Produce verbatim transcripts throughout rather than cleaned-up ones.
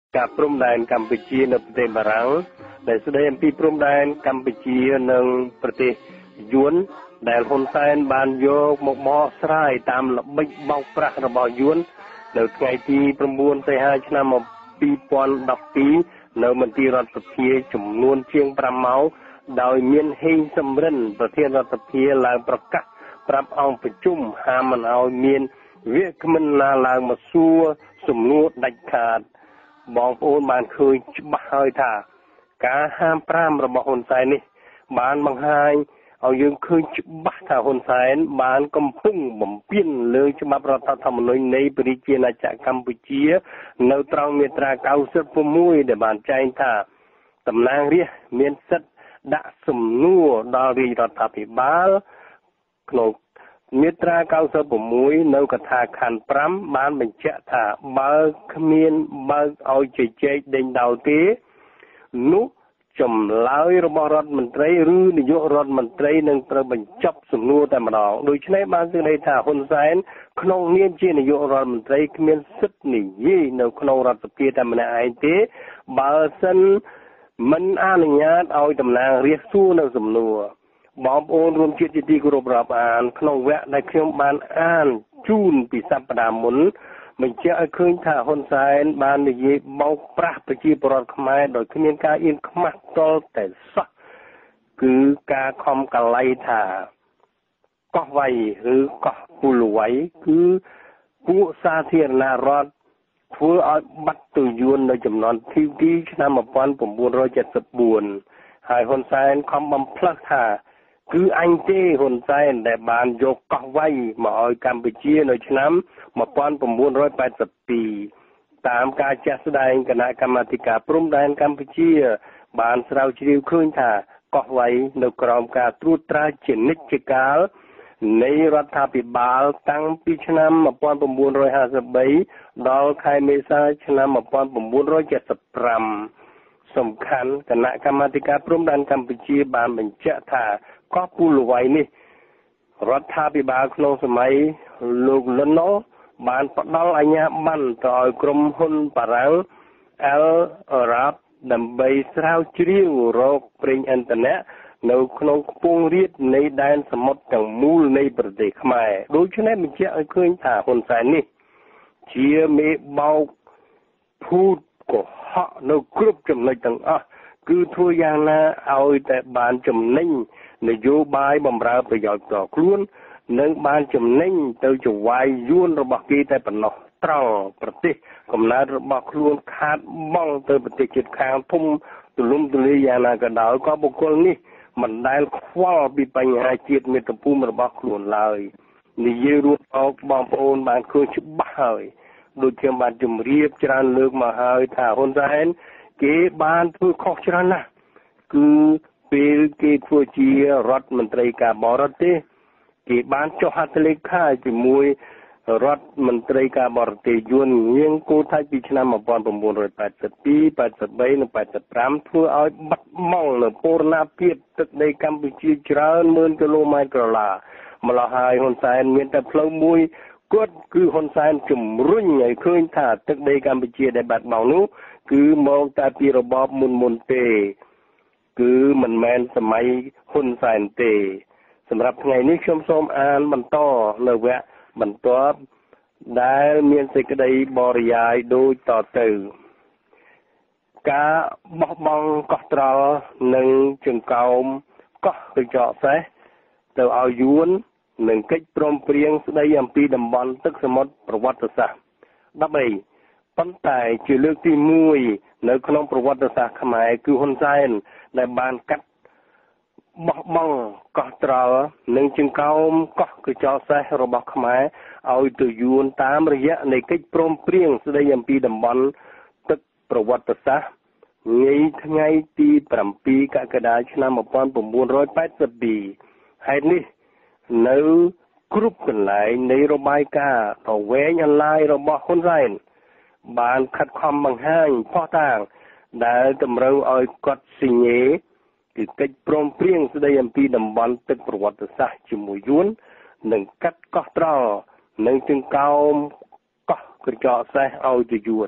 ការព្រំដែនកម្ពុជានៅប្រទេសបារាំងដែលស្ដីអំពីព្រំដែនកម្ពុជានិងប្រទេសយួនដែលហ៊ុនសែនបានយកមកបកស្រាយតាមល្បិចបោកប្រាស់របស់យួននៅថ្ងៃទី៩សីហាឆ្នាំពីរពាន់ដប់ពីរនៅមន្ទីររដ្ឋសភាចំនួនជាងប្រាំម៉ោងដោយមានហេងសំរិនប្រធានរដ្ឋសភាឡើងប្រកាសប្រាប់អង្គប្រជុំហាមមិនឲ្យមានវាគ្មិនណាឡើងមកសួរសំណួរដាច់ខាតបងប្អូនបានឃើញច្បាស់ហើយថាការហាមប្រាមរបស់ហ៊ុនសែននេះបានបង្ហាញឲ្យយើងឃើញច្បាស់ថាហ៊ុនសែនបានកំពុងបំពានលើច្បាប់រដ្ឋធម្មនុញ្ញនៃប្រជាជាណាចក្រកម្ពុជានៅត្រង់មាត្រាកៅសិប៦ដែលបានចែងថាតំណាងរាស្ត្រមានសិទ្ធិដាក់សំណួរដល់រាជរដ្ឋាភិបាលក្នុងមាត្រាកៅសិប៦នៅកថាខណ្ឌប្រាំបានបញ្ជាក់ថាបើគ្មានបើកឲ្យជជែកដេញដោលទេនោះចម្លើយរបស់រដ្ឋមន្ត្រីឬនាយករដ្ឋមន្ត្រីនឹងត្រូវបញ្ចប់សំណួរតែម្ដងដូច្នេះបានសេចក្តីថាហ៊ុនសែនក្នុងនាមជានាយករដ្ឋមន្ត្រីគ្មានសិទ្ធិនិយាយនៅក្នុងរដ្ឋសភាតែម្នាក់ឯងទេបើសិនមិនអនុញ្ញាតឲ្យតំណាងរាស្ត្រសួរនៅសំណួរបងប្អូនរួមជាតិជាទីគោរពរាប់អានក្នុងវគ្គដែលខ្ញុំបានអានជូនពីសប្តាហ៍មុនបញ្ជាក់ឲ្យឃើញថាហ៊ុនសែនបាននិយាយបោកប្រាស់ប្រជាពលរដ្ឋខ្មែរដោយគ្មានការអៀនខ្មាស់តលតែសោះគឺការខំកលៃថាកោះវៃឬកោះពូលវៃគឺពួកសាធារណរដ្ឋធ្វើឲ្យបាត់ទៅយួននៅចំនួនទីទីឆ្នាំ១៩៧៤ហើយហ៊ុនសែនខំបំផ្លើសថាគឺអញទេហ៊ុនសែនដែលបានយកកោះវៃមកឲ្យកម្ពុជានៅឆ្នាំ១៩៨២តាមការចាត់ស្ដែងគណៈកម្មាធិការព្រំដែនកម្ពុជាបានស្រាវជ្រាវឃើញថាកោះវៃនៅក្រោមការត្រួតត្រាជានិច្ចកាលនៃរដ្ឋាភិបាលតាំងពីឆ្នាំ១៩៥៣ដល់ខែមេសាឆ្នាំ១៩៧៥សំខាន់គណៈកម្មាធិការព្រំដែនកម្ពុជាបានបញ្ជាក់ថាកោះពូលវៃនេះរដ្ឋាភិបាលក្នុងសម័យលោកលន់ណូបានផ្ដល់អាជ្ញាប័ណ្ណទៅឲ្យក្រុមហ៊ុនបារាំង Al Arab ដើម្បីស្រាវជ្រាវរកប្រេងឥន្ធនៈនៅក្នុងខ្ពង់រាបនៃដែនសមុទ្រទាំងមូលនៃប្រទេសខ្មែរដូច្នេះបញ្ជាក់ឲ្យឃើញថាហ៊ុនសែននេះជាមេបោកភូតកុហកនៅគ្រប់ចំណុចទាំងអស់គឺធ្វើយ៉ាងណាឲ្យតែបានចំណេញនយោបាយបម្រើប្រយោជន៍ផ្ទាល់ខ្លួននិងបានចំណេញទៅចវាយយួនរបស់គេតែប៉ុណ្ណោះត្រង់ប្រទេសកំណើតរបស់ខ្លួនខាតបង់ទៅប្រទេសជិតខាងធំទូលំទូលាយយ៉ាងណាក៏ដោយក៏បុគ្គលនេះមិនដែលខ្វល់ពីបញ្ហាជាតិមាតុភូមិរបស់ខ្លួនឡើយនិយាយរួមអោកបងប្អូនបានឃើញច្បាស់ហើយដូចខ្ញុំបានជម្រាបច្រើនលើកមកហើយថាហ៊ុនសែនគេបានធ្វើខុសច្រើនណាស់គឺពេលគេធ្វើជារដ្ឋមន្ត្រីការបរទេសគេបានចុះហត្ថលេខាជាមួយរដ្ឋមន្ត្រីការបរទេសយួនងៀងគោថៃពីឆ្នាំ១៩៨២ ៨៣ និង ៨៥ធ្វើឲ្យបាត់បង់នៅបូរណភាពទឹកដីកម្ពុជាច្រើនម៉ឺនគីឡូម៉ែត្រក្រឡាម្ល៉េះហើយហ៊ុនសែនមានតែផ្លូវមួយគាត់គឺហ៊ុនសែនជំរុញឲ្យឃើញថាទឹកដីកម្ពុជាដែលបាត់បង់នោះគឺមកតែពីរបបមុនមុនទេគឺមិនមែនសម័យហ៊ុនសែនទេសម្រាប់ថ្ងៃនេះខ្ញុំសូមអានបន្តនៅវគ្គបន្ទាប់ដែលមានសេចក្តីបរិយាយដូចតទៅការបោះបង់កោះត្រល់និងចង្កោមកោះកញ្ចក់សេះទៅឲ្យយួននិងកិច្ចព្រមព្រៀងស្តីអំពីតំបន់ទឹកសមុទ្រប្រវត្តិសាស្ត្រដប់បីប៉ុន្តែជាលើកទីមួយនៅក្នុងប្រវត្តិសាស្ត្រខ្មែរគឺហ៊ុនសែនដែលបានកាត់បោះបង់កោះត្រល់និងចង្កោមកោះកញ្ចក់សេះរបស់ខ្មែរឲ្យទៅយួនតាមរយៈនៃកិច្ចព្រមព្រៀងស្តីអំពីតំបន់ទឹកប្រវត្តិសាស្ត្រថ្ងៃថ្ងៃទីប្រាំពីរកក្កដាឆ្នាំ១៩៨២ហេតុនេះនៅគ្រប់កន្លែងនៃរបាយការណ៍ប្រវែងអន្លាយរបស់ហ៊ុនសែនបានខិតខំបង្ហាញផុសតាងដែលតម្រូវឲ្យគាត់ស៊ីញេគឺកិច្ចព្រមព្រៀងស្តីអំពីតំបន់ទឹកប្រវត្តិសាស្ត្រជាមួយយួននិងកាត់កោះត្រល់និងចង្កោមកោះកញ្ចក់សេះឲ្យទៅយួន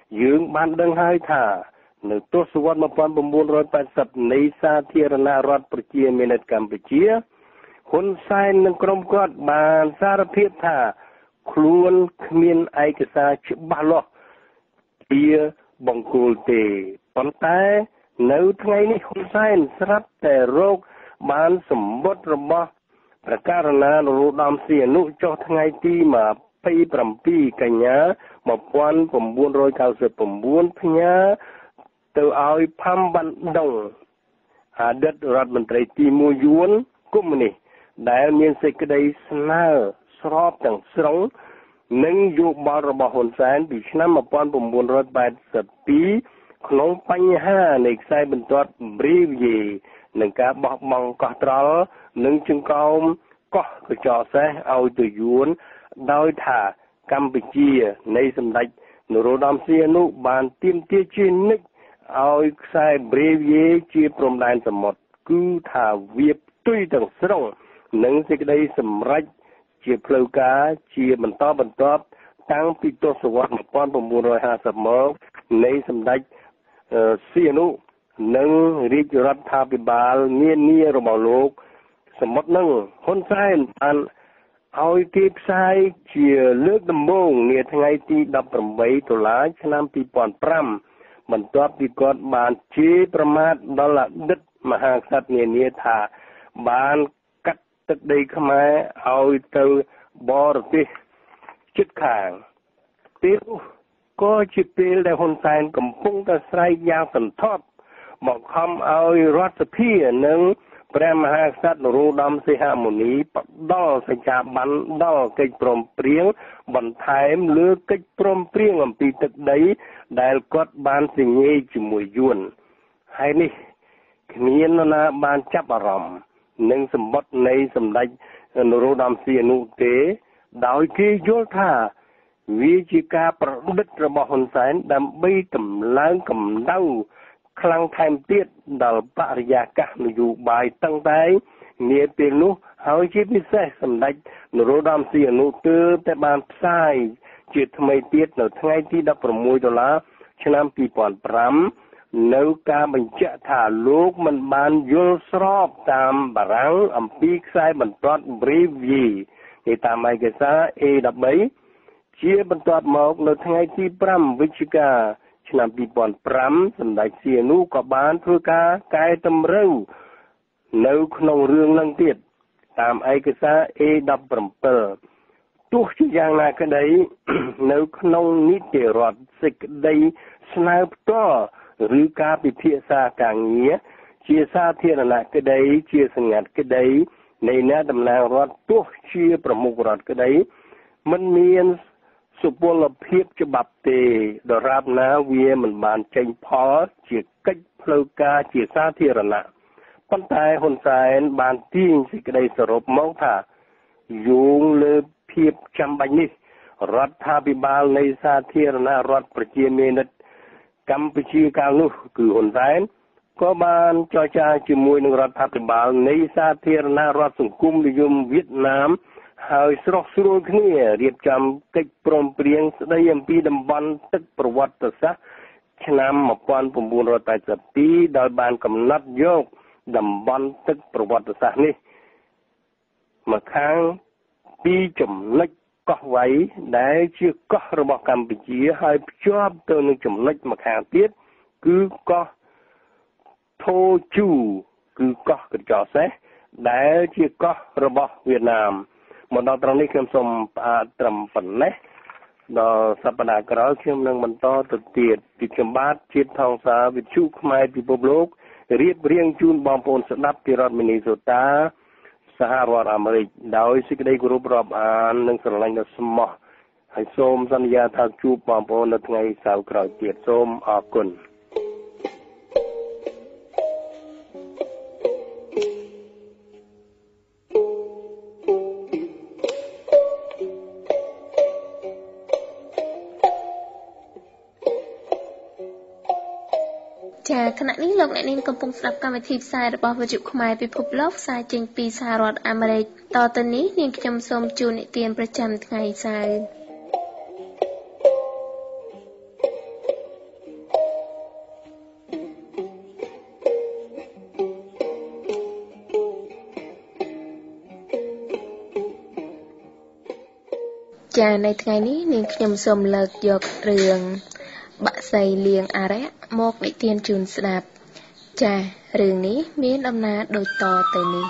យើងបានដឹងហើយថានៅទសវត្សរ៍một nghìn chín trăm tám mươiនៃសាធារណរដ្ឋប្រជាមានិតកម្ពុជាហ៊ុនសែននិងក្រុមគាត់បានសារភាពថាខ្លួនគ្មានឯកសារច្បាស់លាស់ជាបង្គោលទេប៉ុន្តែនៅថ្ងៃនេះហ៊ុនសែនស្រាប់តែរកបានសម្បត្តិរបស់ព្រះករុណានរោត្តមសីហនុចុះថ្ងៃទីยี่สิบเจ็ดកញ្ញាmột nghìn chín trăm chín mươi chínផ្ញើទៅឲ្យផាំវ៉ាន់ដុងអតីតរដ្ឋមន្ត្រីទីមួយយួនកុម្មុយនីសដែលមានសេចក្តីស្នើស្របទាំងស្រុងនិងយោបល់របស់ហ៊ុនសែនពីឆ្នាំmột nghìn chín trăm tám mươi haiក្នុងបញ្ហានៃខ្សែបន្ទាត់ប៊្រីវីយេនិងការបោះបង់កោះត្រល់និងចង្កោមកោះកញ្ចក់សេះឲ្យទៅយួនដោយថាកម្ពុជានៃសម្ដេចនរោត្តមសីហនុបានទាមទារជានិច្ចឲ្យខ្សែប៊្រីវីយេជាព្រំដែនសមុទ្រគឺថាវាផ្ទុយទាំងស្រុងនិងសេចក្តីសម្រេចជាផ្លូវការជាបន្តបន្ទាប់តាំងពីទសវត្សរ៍một nghìn chín trămห้าสิบមកនៃសម្ដេចសីហនុនិងរាជរដ្ឋាភិបាលនានារបស់លោកសមុទ្រនឹងហ៊ុនសែនបានឲ្យគេផ្សាយជាលើកដំបូងនាថ្ងៃទីដប់ប្រាំបីតុលាឆ្នាំពីរពាន់ប្រាំបន្ទាប់ពីគាត់បានជេរប្រមាថដល់អតីតមហាក្សត្រនានាថាបានកាត់ទឹកដីខ្មែរឲ្យទៅបរទេសជិតខាងពេលក៏ជាពេលដែលហ៊ុនសែនកំពុងតែស្រែកយ៉ាងសន្ធប់មកខំឲ្យរដ្ឋសភានិងព្រះមហាក្សត្រនរោត្តមសីហមុនីផ្ដល់សច្ចាប័នដល់កិច្ចព្រមព្រៀងបន្ថែមលើកិច្ចព្រមព្រៀងអំពីទឹកដីដែលគាត់បានសញ្ញេជាមួយយួនហើយនេះគ្មាននរណាបានចាប់អារម្មណ៍នឹងសម្បត្តិនៃសម្ដេចនរោត្តមសីហនុទេដោយគេយល់ថាវាជាការប្រឌិតរបស់ហ៊ុនសែនដើម្បីតម្លើងកម្ដៅខ្លាំងថែមទៀតដល់បរិយាកាសនយោបាយតាំងតែនាពេលនោះហើយជាពិសេសសម្ដេចនរោត្តមសីហនុទើបតែបានផ្សាយជាថ្មីទៀតនៅថ្ងៃទីដប់ប្រាំមួយតុលាឆ្នាំពីរពាន់ប្រាំនៅការបញ្ជាក់ថាលោកមិនបានយល់ស្របតាមបារាំងអំពីខ្សែបន្ទាត់ប៊្រីវីយេតាមឯកសារ A ដប់បីជាបន្ទាប់មកនៅថ្ងៃទីប្រាំវិច្ឆិកាឆ្នាំពីរពាន់ប្រាំសម្ដេចសីហនុក៏បានធ្វើការកែតម្រូវនៅក្នុងរឿងនឹងទៀតតាមឯកសារ A ដប់ប្រាំពីរទោះជាយ៉ាងណាក្តីនៅក្នុងនីតិរដ្ឋសេចក្តីស្នើផ្ទាល់ឬការពិភាក្សាការងារជាសាធារណៈក្តីជាសង្ងាត់ក្តីនៃអ្នកតំណាងរដ្ឋទោះជាប្រមុខរដ្ឋក្តីមិនមានសុពលភាពច្បាប់ទេដរាបណាវាមិនបានចេញផលជាកិច្ចផ្លូវការជាសាធារណៈប៉ុន្តែហ៊ុនសែនបានទាញសេចក្តីសរុបមកថាយោងលើភាពចាំបាច់នេះរដ្ឋាភិបាលនៃសាធារណរដ្ឋប្រជាមានិតកម្ពុជាកាលនោះគឺហ៊ុនសែនក៏បានចរចាជាមួយនឹងរដ្ឋាភិបាលនៃសាធារណរដ្ឋសង្គមនិយមវៀតណាមហើយស្រោះស្រួលគ្នារៀបចំកិច្ចព្រមព្រៀងស្តីអំពីតំបន់ទឹកប្រវត្តិសាស្ត្រឆ្នាំmột nghìn chín trăm tám mươi haiដោយបានកំណត់យកតំបន់ទឹកប្រវត្តិសាស្ត្រនេះមកខាងពីចំណុចកោះវ៉ៃដែលជាកោះរបស់កម្ពុជាហើយភ្ជាប់ទៅនឹងចំណុចមកខាងទៀតគឺកោះថូជូគឺកោះកញ្ចក់សេះដែលជាកោះរបស់វៀតណាមមកដល់ត្រង់នេះខ្ញុំសូមផ្អាកត្រឹមប៉ុណ្ណេះដល់សប្តាហ៍ក្រោយខ្ញុំនឹងបន្តទៅទៀតពីខ្ញុំបាទជាតិថងសាវិទ្យុខ្មែរពិភពលោករៀបរៀងជូនបងប្អូនស្ដាប់ពីរដ្ឋមីនីសូតាសហរដ្ឋអាមេរិកដោយសេចក្តីគោរពរាប់អាននិងស្រឡាញ់ដ៏ស្មោះហើយសូមសន្យាថាជួបបងប្អូននៅថ្ងៃសៅរ៍ក្រោយទៀតសូមអរគុណចាខណៈនេះលោកអ្នកនាងកំពុងស្ដាប់កម្មវិធីផ្សាយរបស់វិទ្យុខ្មែរពិភពលោកផ្សាយចេញពីសហរដ្ឋអាមេរិកតទៅនេះនាងខ្ញុំសូមជូននិទានប្រចាំថ្ងៃសៅរ៍ចាในថ្ងៃនេះនាងខ្ញុំសូមលើកយករឿងបាក់សីលៀងអារ៉ាក់មកនិទានជូនស្ដាប់ចារឿងនេះមានដំណើរដូចតទៅនេះ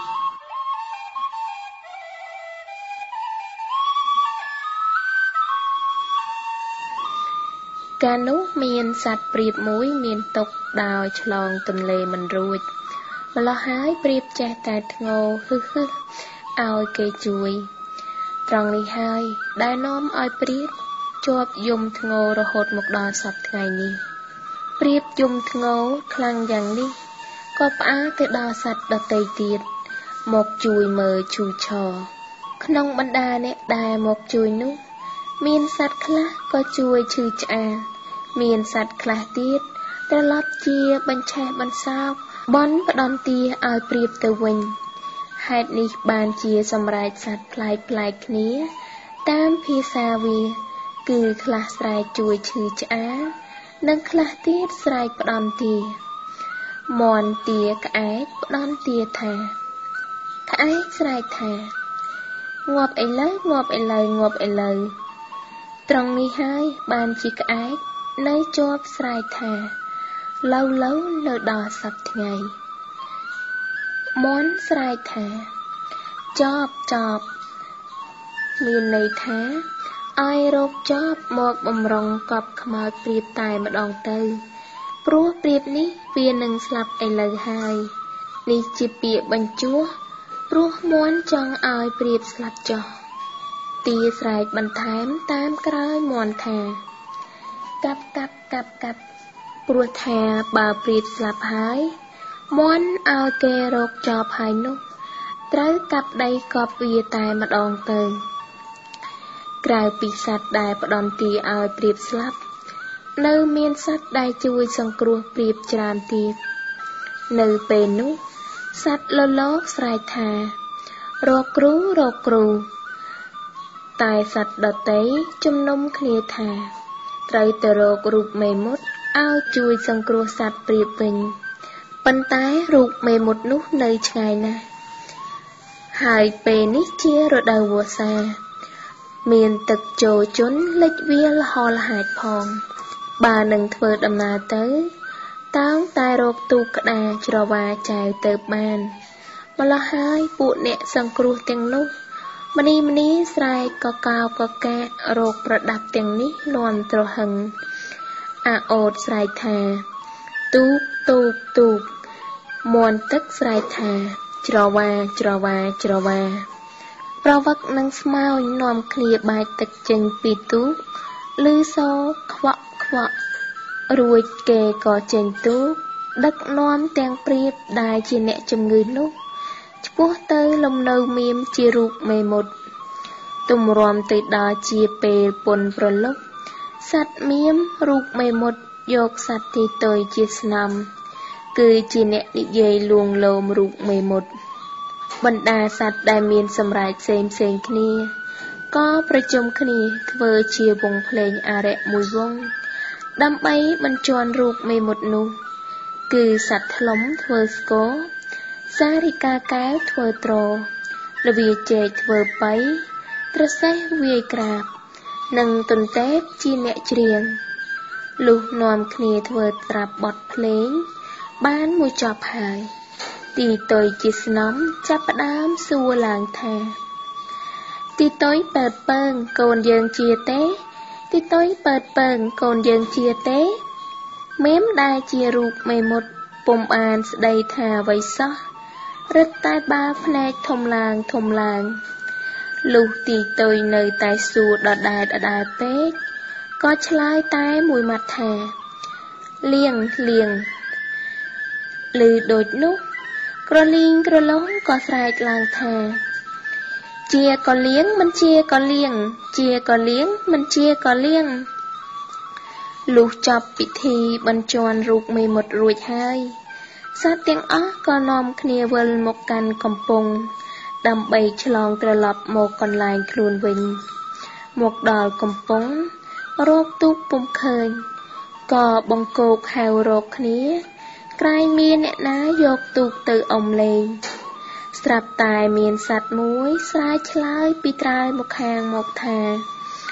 កាលនោះមានសត្វព្រាបមួយមានទុកដោយឆ្លងទន្លេមិនរួចម្ល៉េះហើយព្រាបចេះតែធ្ងោហឹសហឹសឲ្យគេជួយត្រង់នេះហើយដែលនាំឲ្យព្រាបជាប់យំធ្ងោរហូតមកដល់សប្តាហ៍ថ្ងៃនេះព្រាបយំធ្ងោខ្លាំងយ៉ាងនេះក៏ផ្អើលទៅដល់សត្វដទៃទៀតមកជួយមើលជួយឈរក្នុងបរ្ដាអ្នកដែលមកជួយនោះមានសត្វខ្លះក៏ជួយឈឺឆ្អាលមានសត្វខ្លះទៀតត្រឡប់ជាបញ្ឆេះបន្សោកបន់ផ្ដំទាឲ្យព្រាបទៅវិញហេតុនេះបានជាសម្រែកសត្វប្លែកប្លែកគ្នាតាមភាសាវាគឺខ្លះស្រែកជួយឈឺឆ្អាលនិងខ្លះទៀតស្រែកផ្ដំទាមន់ទាក្អែកផ្ដំទាថាក្អែកស្រែកថាងាប់ឥឡូវងាប់ឥឡូវងាប់ឥឡូវត្រង់នេះហើយបានជាក្អែកនៅជាប់ស្រែកថាឡូវឡូវនៅដល់សប្តាហ៍ថ្ងៃមន់ស្រែកថាចប់ចប់មានន័យថាឲ្យរកចប់មកបំរុងកប់ខ្មោចព្រាបតែម្ដងទៅព្រោះព្រាបនេះវានឹងស្លាប់ឥឡូវហើយនេះជាពាក្យបញ្ជោះព្រោះមន់ចង់ឲ្យព្រាបស្លាប់ចោះទាស្រែកបន្ថែមតាមក្រោយមន់ថាកាប់កាប់កាប់កាប់ព្រោះថាបើព្រាបស្លាប់ហើយមន់ឲ្យគេរកចប់ហើយនោះត្រូវកាប់ដីកប់វាតែម្ដងទៅក្រៅពីសត្វដែលផ្ដំទាឲ្យព្រាបស្លាប់នៅមានសត្វដែលជួយសង្គ្រោះព្រាបច្រើនទៀតនៅពេលនោះសត្វលលកស្រែកថារកគ្រូរកគ្រូតែសត្វដទៃជំនុំគ្នាថាត្រូវទៅរករូបមេមត់ឲ្យជួយសង្គ្រោះសត្វព្រាបវិញប៉ុន្តែរូបមេមត់នោះនៅឆ្ងាយណាស់ហើយពេលនេះជារដូវវស្សាមានទឹកចូលជន់លិចវាលហលហាចផងបើនឹងធ្វើដំណើរទៅតោងតែរកទូកក្តារច្រវាចែវទៅបានម្ល៉េះហើយពួកអ្នកសង្គ្រោះទាំងនោះម្នីម្នីស្រែកកកោកកាករោគប្រដាប់ទាំងនេះលន់ត្រហឹងអាអូតស្រែកថាទូកទូកទូកមន់ទឹកស្រែកថាច្រវាច្រវាច្រវាប្រវឹកនឹងស្មោញនាំគ្នាបាចទឹកចេញពីទូកឮសូរខ្វក់ខ្វក់រួចគេក៏ចេញទូកដឹកនាំទាំងព្រាបដែលជាអ្នកជំងឺនោះឆ្ពោះទៅលំនៅមៀមជារូបមេមត់ទំរាំទៅដល់ជាពេលពុនប្រលប់សត្វមៀមរូបមេមត់យកសត្វទីតុយជាស្នំគឺជាអ្នកនិយាយលួងលោមរូបមេមត់បណ្ដាសត្វដែលមានសម្រែកផ្សេងផ្សេងគ្នាក៏ប្រជុំគ្នាធ្វើជាវង់ភ្លេងអារក្សមួយវង់ដើម្បីបញ្ជាន់រូបមេមត់នោះគឺសត្វថ្លុំធ្វើស្គរសារិកាកែវធ្វើទ្រលវាចេកធ្វើបៃត្រសេះវាយក្រាបនិងទន្ទេពជាអ្នកច្រៀងលុះនាំគ្នាធ្វើត្រាប់បទភ្លេងបានមួយចប់ហើយទីតុយជាស្នំចាប់ផ្ដើមសួរឡើងថាទីតុយពើតពើងកូនយើងជាទេទីតុយពើតពើងកូនយើងជាទេមេមដែលជារូបមេមត់ពុំបានស្ដីថាអ្វីសោះរឹតតែបាល់ភ្នែកធំឡើងធំឡើងលុះទីតុយនៅតែសួរដដែលដដែលពេកក៏ឆ្លើយតែមួយម៉ាត់ថាលៀងលៀងឮដូចនោះក្រលីងក្រឡងក៏ស្រែកឡើងថាជាក៏លៀងមិនជាក៏លៀងជាក៏លៀងមិនជាក៏លៀងលុះចប់ពិធីបញ្ជាន់រូបមេមត់រួចហើយសត្វទាំងអស់ក៏នាំគ្នាវិលមកកាន់កំពង់ដើម្បីឆ្លងត្រឡប់មកកន្លែងខ្លួនវិញមកដល់កំពង់រកទូកពុំឃើញក៏បង្កោកហៅរកគ្នាក្រែងមានអ្នកណាយកទូកទៅអុំលេងស្រាប់តែមានសត្វមួយស្រែកឆ្លើយពីត្រើយមកខាងមកថា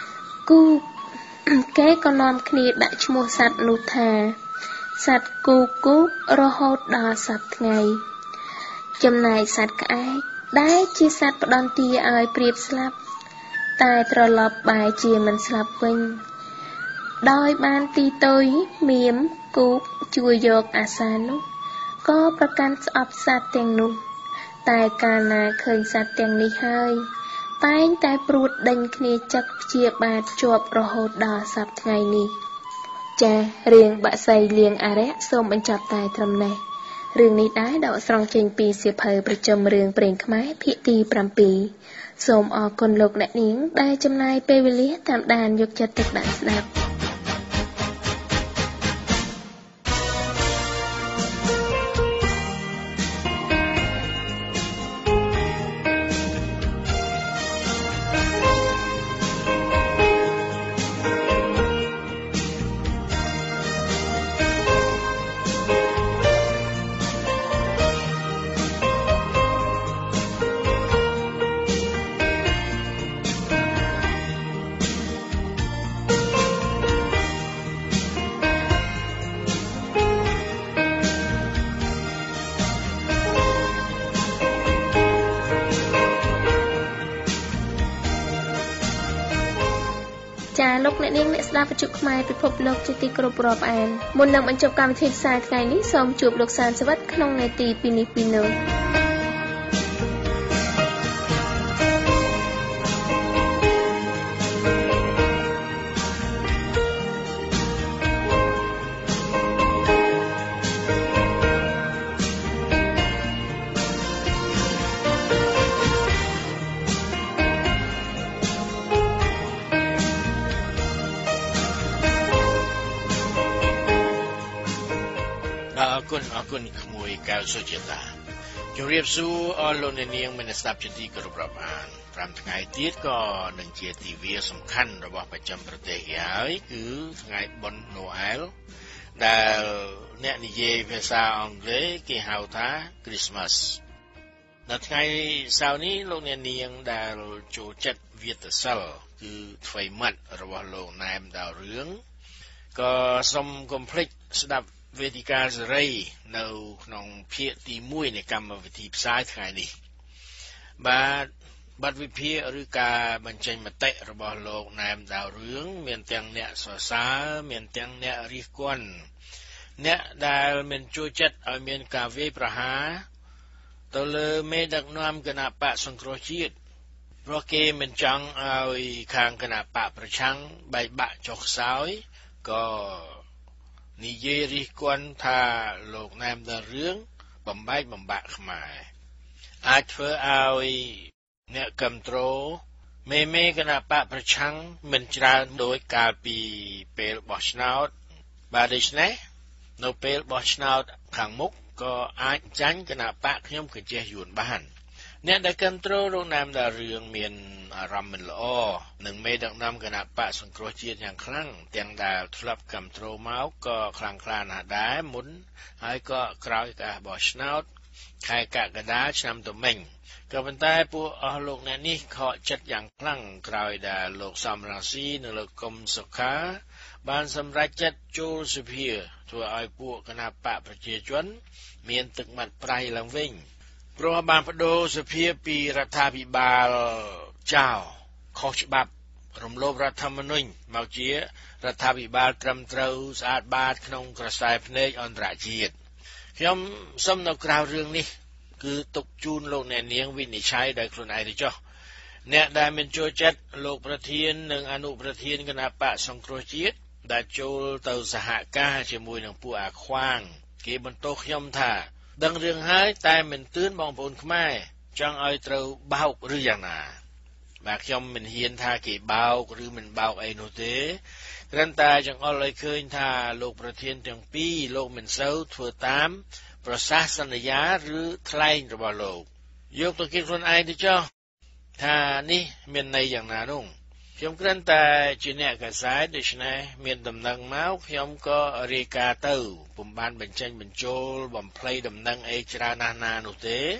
គូគេក៏នាំគ្នាដាក់ឈ្មោះសត្វនោះថាសត្វគូគូរហូតដល់សព្វថ្ងៃចំណែកសត្វក្អែកដែលជាសត្វផ្ដន្ទាឲ្យព្រាបស្លាប់តែត្រឡប់បែរជាមិនស្លាប់វិញដោយបានទីតុយមៀមគូកជួយយកអាសានោះក៏ប្រកាន់ស្អប់សត្វទាំងនោះតែកាលណាឃើញសត្វទាំងនេះហើយតែងតែព្រួតដេញគ្នាចឹកព្យាបាទជាប់រហូតដល់សព្វថ្ងៃនេះចារឿងបក្សីលៀងអារក្សសូមបញ្ចប់តែត្រឹមនេះរឿងនេះដែរដកស្រង់ចេញពីសៀវភៅប្រជុំរឿងព្រេងខ្មែរភាគទី7សូមអរគុណលោកអ្នកនាងដែលចំណាយពេលវេលាតាមដានយកចិត្តទុកដាក់ស្ដាប់ចាលោកអ្នកនាងអ្នកស្ដាប់វិទ្យុខ្មែរពិភពលោកជាទីគោរពរាប់អានមុននឹងបញ្ចប់កម្មវិធីផ្សាយថ្ងៃនេះសូមជួបលោកសានសវັດក្នុងនាទីពីនេះពីនោះគុណអរគុណក្មួយកៅសុជាតាជម្រាបសួរអស់លោកអ្នកនាងមានស្ដាប់ជាទីគោរពរាប់អានប្រាំថ្ងៃទៀតក៏នឹងជាទិវាសំខាន់របស់ប្រចាំប្រទេសហើយគឺថ្ងៃបុណ្យណូអែលដែលអ្នកនិយាយភាសាអង់គ្លេសគេហៅថា Christmas នៅថ្ងៃសៅរ៍នេះលោកអ្នកនាងដែលចូលចិត្តវាទសិលគឺថ្វីម៉ាត់របស់លោកណែមដៅរឿងក៏សូមកុំភ្លេចស្ដាប់វេទិកាសេរីនៅក្នុងភាគទី1នៃកម្មវិធីផ្សាយថ្ងៃនេះបាទបទវិភាគឬការបញ្ចេញមតិរបស់លោកណែមដៅរឿងមានទាំងអ្នកសរសើរមានទាំងអ្នករិះគន់អ្នកដែលមិនចូលចិត្តឲ្យមានការវាយប្រហារទៅលើមេដឹកនាំគណបកសង្គ្រោះជាតិព្រោះគេមិនចង់ឲ្យខាងគណបកប្រឆាំងបែកបាក់ចុះខ្សោយក៏និយាយរិះគន់ថាលោកណែមដល់រឿងបំបែកបំបាក់ខ្មែរអាចធ្វើឲ្យអ្នកគ្រប់គ្រងមេមេគណបកប្រឆាំងមិនច្រើនដោយកាលពីពេលបោះឆ្នោតបាទដូច្នេះនៅពេលបោះឆ្នោតខាងមុខក៏អាចចាញ់គណបកខ្ញុំក៏ចេះយួនបានអ្នកដែលគ្រប់គ្រងលោកណែមដល់រឿងមានអារម្មណ៍មិនល្អនឹងមេដឹកនាំគណបកសង្គ្រោះជាតិយ៉ាងខ្លាំងទាំងដែលធ្លាប់គ្រប់គ្រងមកក៏ខ្លាំងក្លាណាស់ដែរមុនហើយក៏ក្រោយការបោះឆ្នោតខែកក្កដាឆ្នាំទៅមិញក៏ប៉ុន្តែពួកអស់លោកអ្នកនេះខកចិត្តយ៉ាងខ្លាំងក្រោយដែលលោកសំរងស៊ីនិងលោកកុំសុខាបានសម្រេចចិត្តចូលសភាធ្វើឲ្យពួកគណបកប្រជាជនមានទឹកមាត់ប្រៃឡើងវិញព្រោះបានបដូរសភាពីរដ្ឋាភិបាលចៅខុសច្បាប់រំលោភរដ្ឋធម្មនុញ្ញមកជារដ្ឋាភិបាលត្រឹមត្រូវស្អាតបាតក្នុងក្រសែភ្នែកអន្តរជាតិខ្ញុំសូមនៅក្រៅរឿងនេះគឺទុកជូនលោកអ្នកនាងវិនិច្ឆ័យដោយខ្លួនឯងទៅចុះអ្នកដែលមិនចូលចិត្តលោកប្រធាននិងអនុប្រធានគណបកសង្គ្រោះជាតិដែលចូលទៅសហការជាមួយនឹងពួកអាខ្វាងគេបន្ទោសខ្ញុំថាដឹងរឿងហើយតែមិនទឿនបងប្អូនខ្មែរចង់ឲ្យត្រូវបោកឬយ៉ាងណាបាទខ្ញុំមិនហ៊ានថាគេបោកឬមិនបោកអីនោះទេគ្រាន់តែចង្អុលឲ្យឃើញថាលោកប្រធានទាំងពីរលោកមិនសូវធ្វើតាមប្រសាសន៍សន្យាឬថ្លែងរបស់លោកយកទៅគិតខ្លួនឯងទៅចុះថានេះមានន័យយ៉ាងណានោះខ្ញុំគ្រាន់តែជាអ្នកកាសែតដូច្នេះមានដំណឹងមកខ្ញុំក៏រាយការណ៍ទៅពុំបានបញ្ចេញបញ្ចូលបំភ្លៃដំណឹងអីច្រើនណាស់ណានោះទេ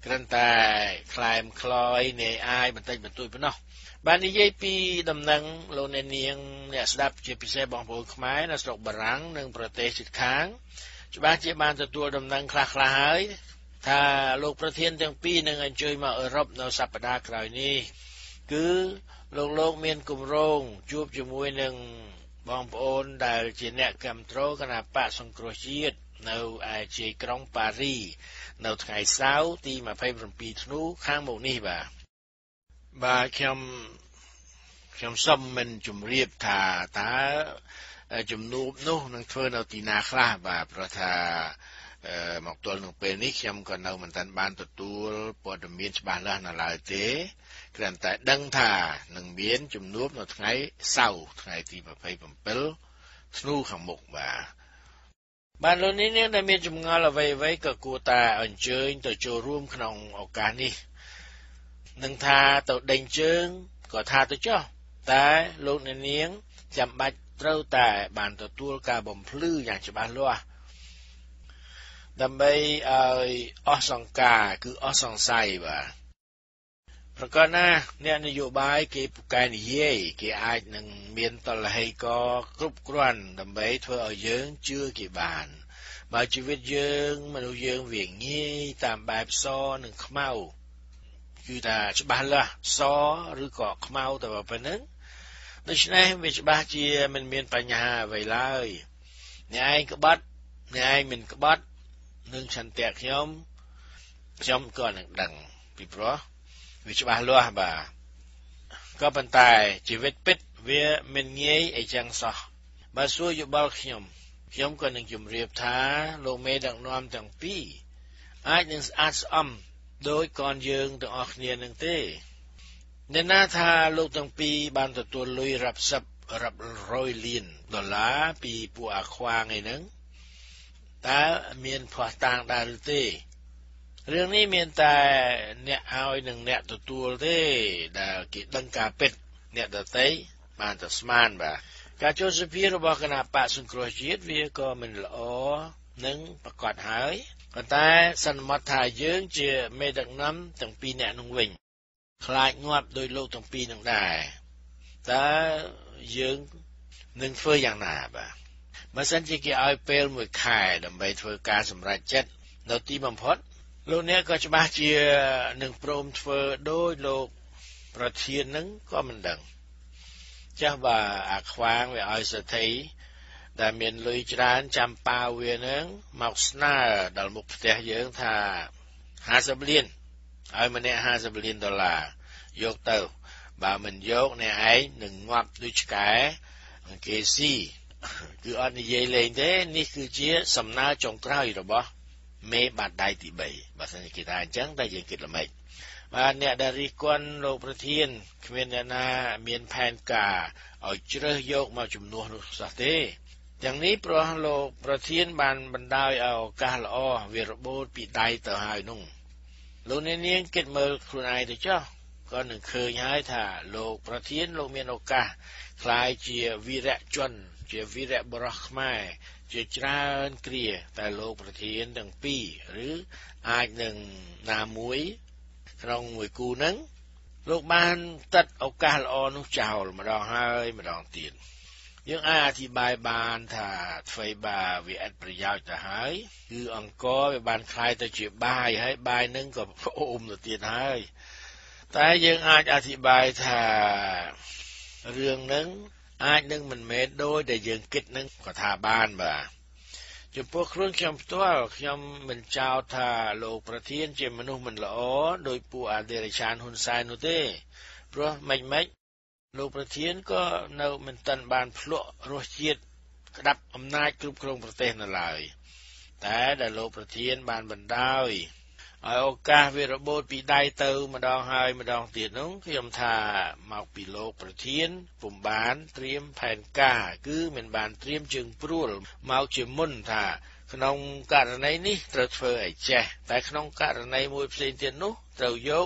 ក្រិនតែខ្លែមខ្លោយនៃអាយបន្តិចបន្តួចប៉ុណ្ណោះបាននិយាយពីដំណឹងលោកអ្នកនាងអ្នកស្ដាប់ជាពិសេសបងប្អូនខ្មែរនៅស្រុកបារាំងនិងប្រទេសជិតខាងច្បាស់ជាបានទទួលដំណឹងខ្លះៗហើយថាលោកប្រធានទាំងពីរនឹងអញ្ជើញមកអឺរ៉ុបនៅសប្តាហ៍ក្រោយនេះគឺលោកលោកមានគម្រោងជួបជាមួយនឹងបងប្អូនដែលជាអ្នកគាំទ្រគណបក្សសង្គ្រោះជាតិនៅឯជាយក្រុងប៉ារីនៅថ្ងៃសៅរ៍ទីยี่สิบเจ็ดធ្នូខាងមុខនេះបាទបាទខ្ញុំខ្ញុំសូមមិនជម្រាបថាតើជំនួបនោះនឹងធ្វើនៅទីណាខ្លះបាទព្រោះថាមកទល់នឹងពេលនេះខ្ញុំក៏នៅមិនទាន់បានទទួលព័ត៌មានច្បាស់លាស់នៅឡើយទេគ្រាន់តែដឹងថានឹងមានជំនួបនៅថ្ងៃសៅរ៍ថ្ងៃទីยี่สิบเจ็ดធ្នូខាងមុខបាទបានលោកនេះដែលមានចម្ងល់អ្វីៗក៏គួរតែអញ្ជើញទៅចូលរួមក្នុងឱកាសនេះនឹងថាទៅដេញជើងក៏ថាទៅចុះតែលោកអ្នកនាងចាំបាច់ត្រូវតែបានទទួលការបំភ្លឺយ៉ាងច្បាស់លាស់ដើម្បីឲ្យអស់សង្ការគឺអស់សង្ស័យបាទប្រកាសណាអ្នកនយោបាយគេពូកែនិយាយគេអាចនឹងមានតលហេកគ្រប់គ្រាន់ដើម្បីធ្វើឲ្យយើងជឿគេបានបើជីវិតយើងមនុស្សយើងវាងាយតាមបែបសនិងខ្មៅគឺថាច្បាស់លាស់សឬក៏ខ្មៅតែប៉ុណ្្នឹងដូច្នេះវាច្បាស់ជាមិនមានបញ្ហាអ្វីឡើយអ្នកឯងក្បត់អ្នកឯងមិនក្បត់នឹងឆន្ទៈខ្ញុំខ្ញុំក៏នឹងដឹងពីព្រោះវាច្បាស់លាស់បាទក៏ប៉ុន្តែជីវិតពិតវាមិនងាយអីចឹងសោះបើសួរយោបល់ខ្ញុំខ្ញុំក៏នឹងជម្រាបថាលោកមេដឹកនាំទាំងពីរអាចនឹងស្អាតស្អំដោយកនយើងទាំងអស់គ្នានឹងទេអ្នកណាថាលោកទាំងពីរបានទទួលលុយរាប់សិបរាប់រយលានដុល្លារពីពួកអាខ្វាងឯហ្នឹងតើមានភ័ស្តុតាងដែរឬទេរឿងនេះមានតែអ្នកឲ្យនិងអ្នកទទួលទេដែលគេដឹងការពិតអ្នកដទៃបានតែស្មានបាទការចូលសភារបស់គណៈបក្សសង្គ្រោះជាតិវាក៏មិនល្អនឹងប្រកាសហើយប៉ុន្តែសន្មតថាយើងជាមេដឹកនាំទាំងពីរអ្នកនោះវិញខ្លាចងាប់ដោយលោកទាំងពីរនឹងដែរតើយើងនឹងធ្វើយ៉ាងណាបាទបើសិនជាគេឲ្យពេលមួយខែដើម្បីធ្វើការសម្រេចចិត្តនៅទីបំផុតលោកអ្នកក៏ច្បាស់ជានឹងព្រមធ្វើដោយលោកប្រធាននឹងក៏មិនដឹងចាស់បើអាខ្វាងវាឲ្យសទ្ធិដែលមានលុយច្រើនចាំប៉ាវានឹងមកស្នើដល់មុខផ្ទះយើងថាห้าสิบលានឲ្យម្នាក់ห้าสิบលានដុល្លារយកទៅបើមិនយកអ្នកឯងនឹងងាប់ដូចឆ្កែគេស៊ីគឺអត់និយាយលេងទេនេះគឺជាសំណើចុងក្រោយរបស់មេបាត់ដៃទីបីបើសិនជាគេថាអញ្ចឹងតែយើងគិតល្មិចបាទអ្នកដែលរិះគន់លោកប្រធានគ្មានអ្នកណាមានផែនការឲ្យជ្រើសយកមកជំនួសនោះសោះទេទាំងនេះព្រោះលោកប្រធានបានបណ្ដោយឲ្យឱកាសល្អវារបូតពីដៃទៅហើយនោះលោកអ្នកនាងគិតមើលខ្លួនឯងទៅចុះក៏នឹងឃើញហើយថាលោកប្រធានលោកមានឱកាសខ្លាយជាវីរៈជនជាវីរៈបុរសខ្មែរជាច្រើនគ្រាតែលោកប្រធានទាំងពីរឬអាចនឹងណាមួយក្នុងមួយគូនឹងលោកបានตัดឱកាសល្អនោះចោលម្ដងហើយម្ដងទៀតយើងអាចអធិប្បាយបានថាអ្វីបាវាអត់ប្រយោជន៍ទៅហើយគឺអង្គរវាបានคล้ายទៅជាបាយហើយបាយនឹងក៏អូមទៅទៀតហើយតែយើងអាចអធិប្បាយថារឿងនឹងអាចនឹងមិនមែនដូចដែលយើងគិតនឹងក៏ថាបានបាទចំពោះខ្លួនខ្ញុំផ្ទាល់ខ្ញុំមិនចោទថាលោកប្រធានជាមនុស្សមិនល្អដោយពួកអធិរាជហ៊ុនសែននោះទេព្រោះមិនម៉េចលោកប្រធានក៏នៅមិនទាន់បានភ្លក់រសជាតិក្តាប់អំណាចគ្រប់គ្រងប្រទេសនៅឡើយតែដែលលោកប្រធានបានបណ្ដោយឲ្យឱកាសវារបូតពីដៃទៅម្ដងហើយម្ដងទៀតនោះខ្ញុំថាមកពីលោកប្រធានពុំបានត្រៀមផែនការគឺមិនបានត្រៀមជើងព្រួលមកជាមុនថាក្នុងករណីនេះត្រូវធ្វើឲ្យចេះតែក្នុងករណីមួយផ្សេងទៀតនោះត្រូវយក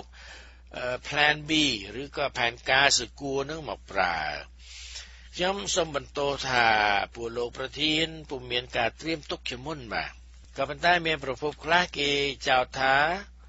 plan B ឬក៏ផែនការសកួរនឹងមកប្រើខ្ញុំសូមបន្ទោសថាពួកលោកប្រធានពុំមានការត្រៀមទុកជាមុនបាទក៏ប៉ុន្តែមានប្រភពខ្លះគេចោទថា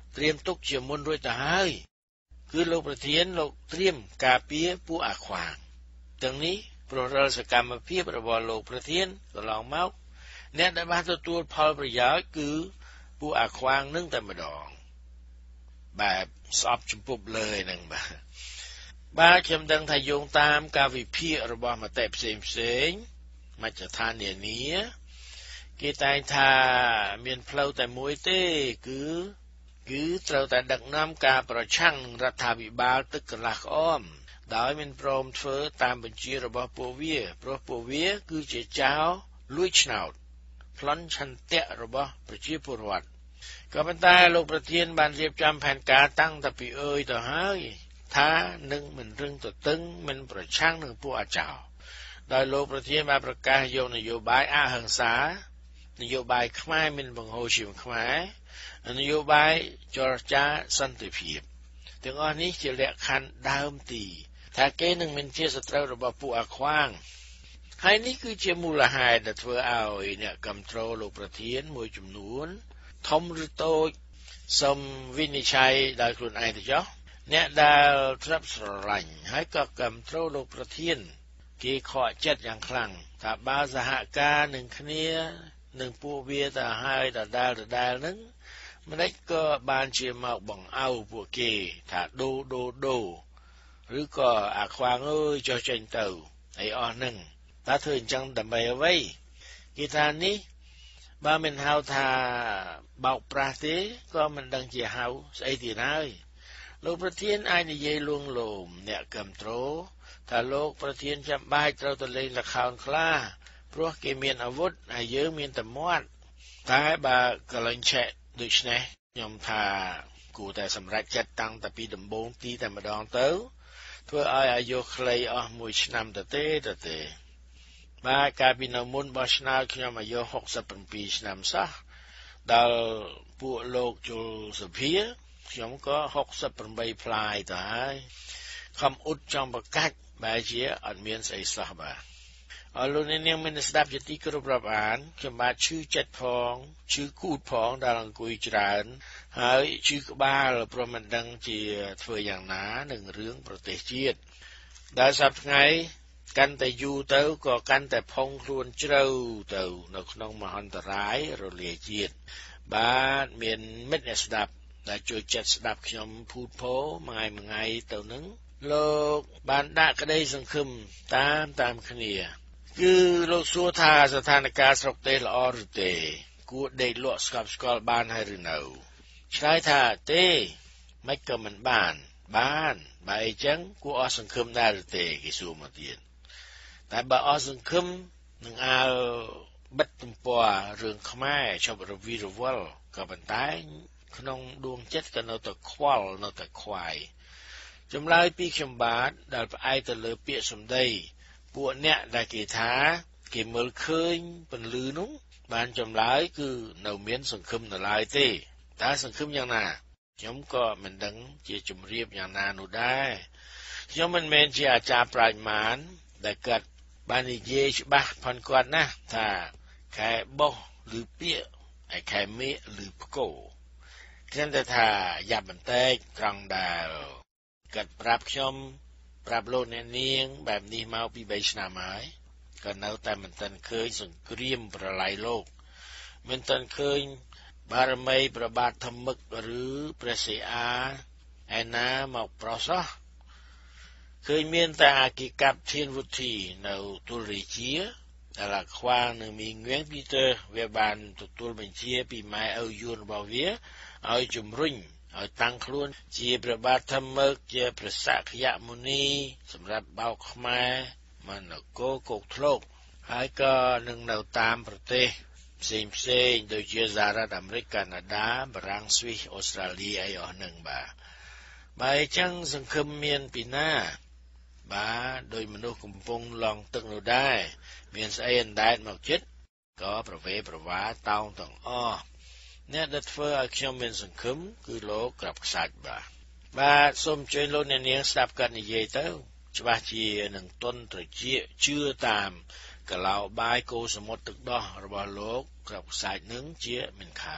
เตรียมទុកជាមុនរួចទៅហើយគឺលោកប្រធានលោកត្រៀមការពារពួកអាខ្វាងទាំងនេះព្រោះរាល់សកម្មភាពរបស់លោកប្រធានកន្លងមកអ្នកដែលបានទទួលផលប្រយោជន៍គឺពួកអាខ្វាងនឹងតែម្ដងបែបស្អប់ចំពប់លើហ្នឹងបាទបាទខ្ញុំដឹងថាយោងតាមការវិភាគរបស់មតិផ្សេងផ្សេងមជ្ឈដ្ឋាននានាគេតែងថាមានផ្លូវតែមួយទេគឺគឺត្រូវតែដឹកនាំការប្រឆាំងនឹងរដ្ឋាភិបាលទឹកកន្លះក្អមដោយមិនព្រមធ្វើតាមបញ្ជារបស់ពួកវាព្រោះពួកវាគឺជាចៅលួចឆ្នោតប្លន់ឆន្ទៈរបស់ប្រជាពលរដ្ឋក៏ប៉ុន្តែលោកប្រធានបានរៀបចំផែនការតាំងតែពីអើយទៅហើយថានឹងមិនរឹងទទឹងមិនប្រឆាំងនឹងពួកអាចោរដោយលោកប្រធានបានប្រកាសយកនយោបាយអហិង្សានយោបាយខ្មែរមិនបង្ហូរឈាមខ្មែរនយោបាយចរចាសន្តិភាពទាំងអស់នេះជាលក្ខខណ្ឌដើមទីថាគេនឹងមិនជាសត្រូវរបស់ពួកអាខ្វាងហើយនេះគឺជាមូលហេតុដែលធ្វើឲ្យអ្នកគ្រប់គ្រងលោកប្រធានមួយចំនួនធំឬតូចសូមវិនិច្ឆ័យដោយខ្លួនឯងទៅចុះអ្នកដែលធ្លាប់ស្រឡាញ់ហើយក៏គ្រប់គ្រងលោកប្រធានគេខកចិត្តយ៉ាងខ្លាំងថាបើសហការនឹងគ្នានឹងពួកវាទៅហើយដដែលដដែលនឹងម្ដេចក៏បានជាមកបង្អើពួកគេថាដូដូដូឬក៏អាខ្វាងអើយចុះចេញទៅអីអស់ហ្នឹងតើធ្វើអញ្ចឹងដើម្បីអ្វីគេថានេះបើមិនហៅថាបោកប្រាស់ទេក៏មិនដឹងជាហៅស្អីទៀតហើយលោកប្រធានអាចនិយាយលួងលោមអ្នកគ្រប់គ្រងថាលោកប្រធានចាំបាច់ត្រូវទៅលេងល្ខោនខ្លាព្រោះគេមានអាវុធហើយយើងមានតែមាត់តែបើកលែងឆែកដូច្នេះខ្ញុំថាគួរតែសម្រេចចិត្តតាំងតែពីដំបូងទីតែម្ដងទៅធ្វើឲ្យអាយុខ្លីអស់មួយឆ្នាំទៅទេទៅទេបាទកាលពីនៅមុនបោះឆ្នោតខ្ញុំអាយុហុកសិប៧ឆ្នាំសោះដល់ពួកលោកជុលសុភាខ្ញុំក៏ហុកសិប៨ផ្លាយទៅហើយខំអ៊ុតចង់ប្រកាច់បែរជាអត់មានស្អីសោះបាទអរលោកអ្នកនាងមានស្ដាប់ជាទីគោរពរាប់អានខ្ញុំបាទឈឺចិត្តផងឈឺគូតផងដែលអង្គុយច្រើនហើយឈឺក្បាលព្រោះមិនដឹងជាធ្វើយ៉ាងណានឹងរឿងប្រទេសជាតិដែលសប្តាហ៍ថ្ងៃកាន់តែយូរទៅក៏កាន់តែផុងខ្លួនជ្រៅទៅនៅក្នុងមហន្តរាយរលាយជាតិបាទមានមិត្តអ្នកស្ដាប់ដែលជួយចិត្តស្ដាប់ខ្ញុំភូតភរមួយថ្ងៃមួយថ្ងៃទៅនឹងលោកបានដាក់ក្តីសង្ឃឹមតាមតាមគ្នាគឺលោកសួរថាស្ថានភាពស្រុកទេសល្អឬទេគួរដេកលក់ស្កប់ស្កល់បានហើយឬនៅឆ្លើយថាទេមិនក៏មិនបានបានបើអីចឹងគួរអស់សង្ឃឹមដែរឬទេគេសួរមកទៀតតែបើអស់សង្ឃឹមនឹងអើបិទទំព័ររឿងខ្មែរជប់រវីរវល់ក៏ប៉ុន្តែក្នុងដួងចិត្តក៏នៅតែខ្វល់នៅតែខ្វាយចម្លើយពីខ្ញុំបាទដែលផ្អែកទៅលើពាក្យសម្ដីពួកអ្នកដែលគេថាគេមើលឃើញពន្លឺនោះបានចម្លើយគឺនៅមានសង្ឃឹមនៅឡើយទេតើសង្ឃឹមយ៉ាងណាខ្ញុំក៏មិនដឹងជាជំរាបយ៉ាងណានោះដែរខ្ញុំមិនមែនជាអាចារ្យប្រាជ្ញមានដែលគាត់បាននិយាយច្បាស់ផនគាត់ណាថាខែបោះឬពាកហើយខែមេឬផ្គោគ្រាន់តែថាយ៉ាប់បន្តិចត្រង់ដែលគាត់ប្រាប់ខ្ញុំប្រាប់លោកអ្នកនាងបែបនេះមកពី3ឆ្នាំហើយក៏នៅតែមិនទាន់ឃើញសង្គ្រាមប្រឡាយលោកមិនទាន់ឃើញបារមីប្របាទធម្មឹកឬព្រះសីអាឯណាមកប្រសោះឃើញមានតែអគិកັບធានវុធីនៅទូលរាជាដែលអាខ្វាងនឹងមីងៀងពីទៅវាបានទទួលបញ្ជាពីម៉ែឪយួនរបស់វាឲ្យជំរុញឲ្យតាំងខ្លួនជាព្រះបាទធម្មឹកជាព្រះសក្យមុនីសម្រាប់បោកខ្មែរមកនគរគោកធ្លកហើយក៏នឹងនៅតាមប្រទេសផ្សេងផ្សេងដូចជាសហរដ្ឋអាមេរិកកាណាដាបារាំងស្វីសអូស្ត្រាលីអីអស់ហ្នឹងបាទបើអញ្ចឹងសង្ឃឹមមានពីណាបាទដោយមនុស្សកំពុងឡងទឹកនោះដែរមានស្អីអណ្ដែតមកចិត្តក៏ប្រវេប្រវាតោងទាំងអស់អ្នកដែលធ្វើឲ្យខ្ញុំមានសង្ឃឹមគឺលោកក្រាប់ខ្សាច់បាទបាទសូមជួយលោកអ្នកនាងស្ដាប់គាត់និយាយទៅច្បាស់ជានឹងទន់ត្រជាជឿតាមកឡៅបាយកោសមុទ្រទឹកដោះរបស់លោកក្រាប់ខ្សាច់នឹងជាមិនខាន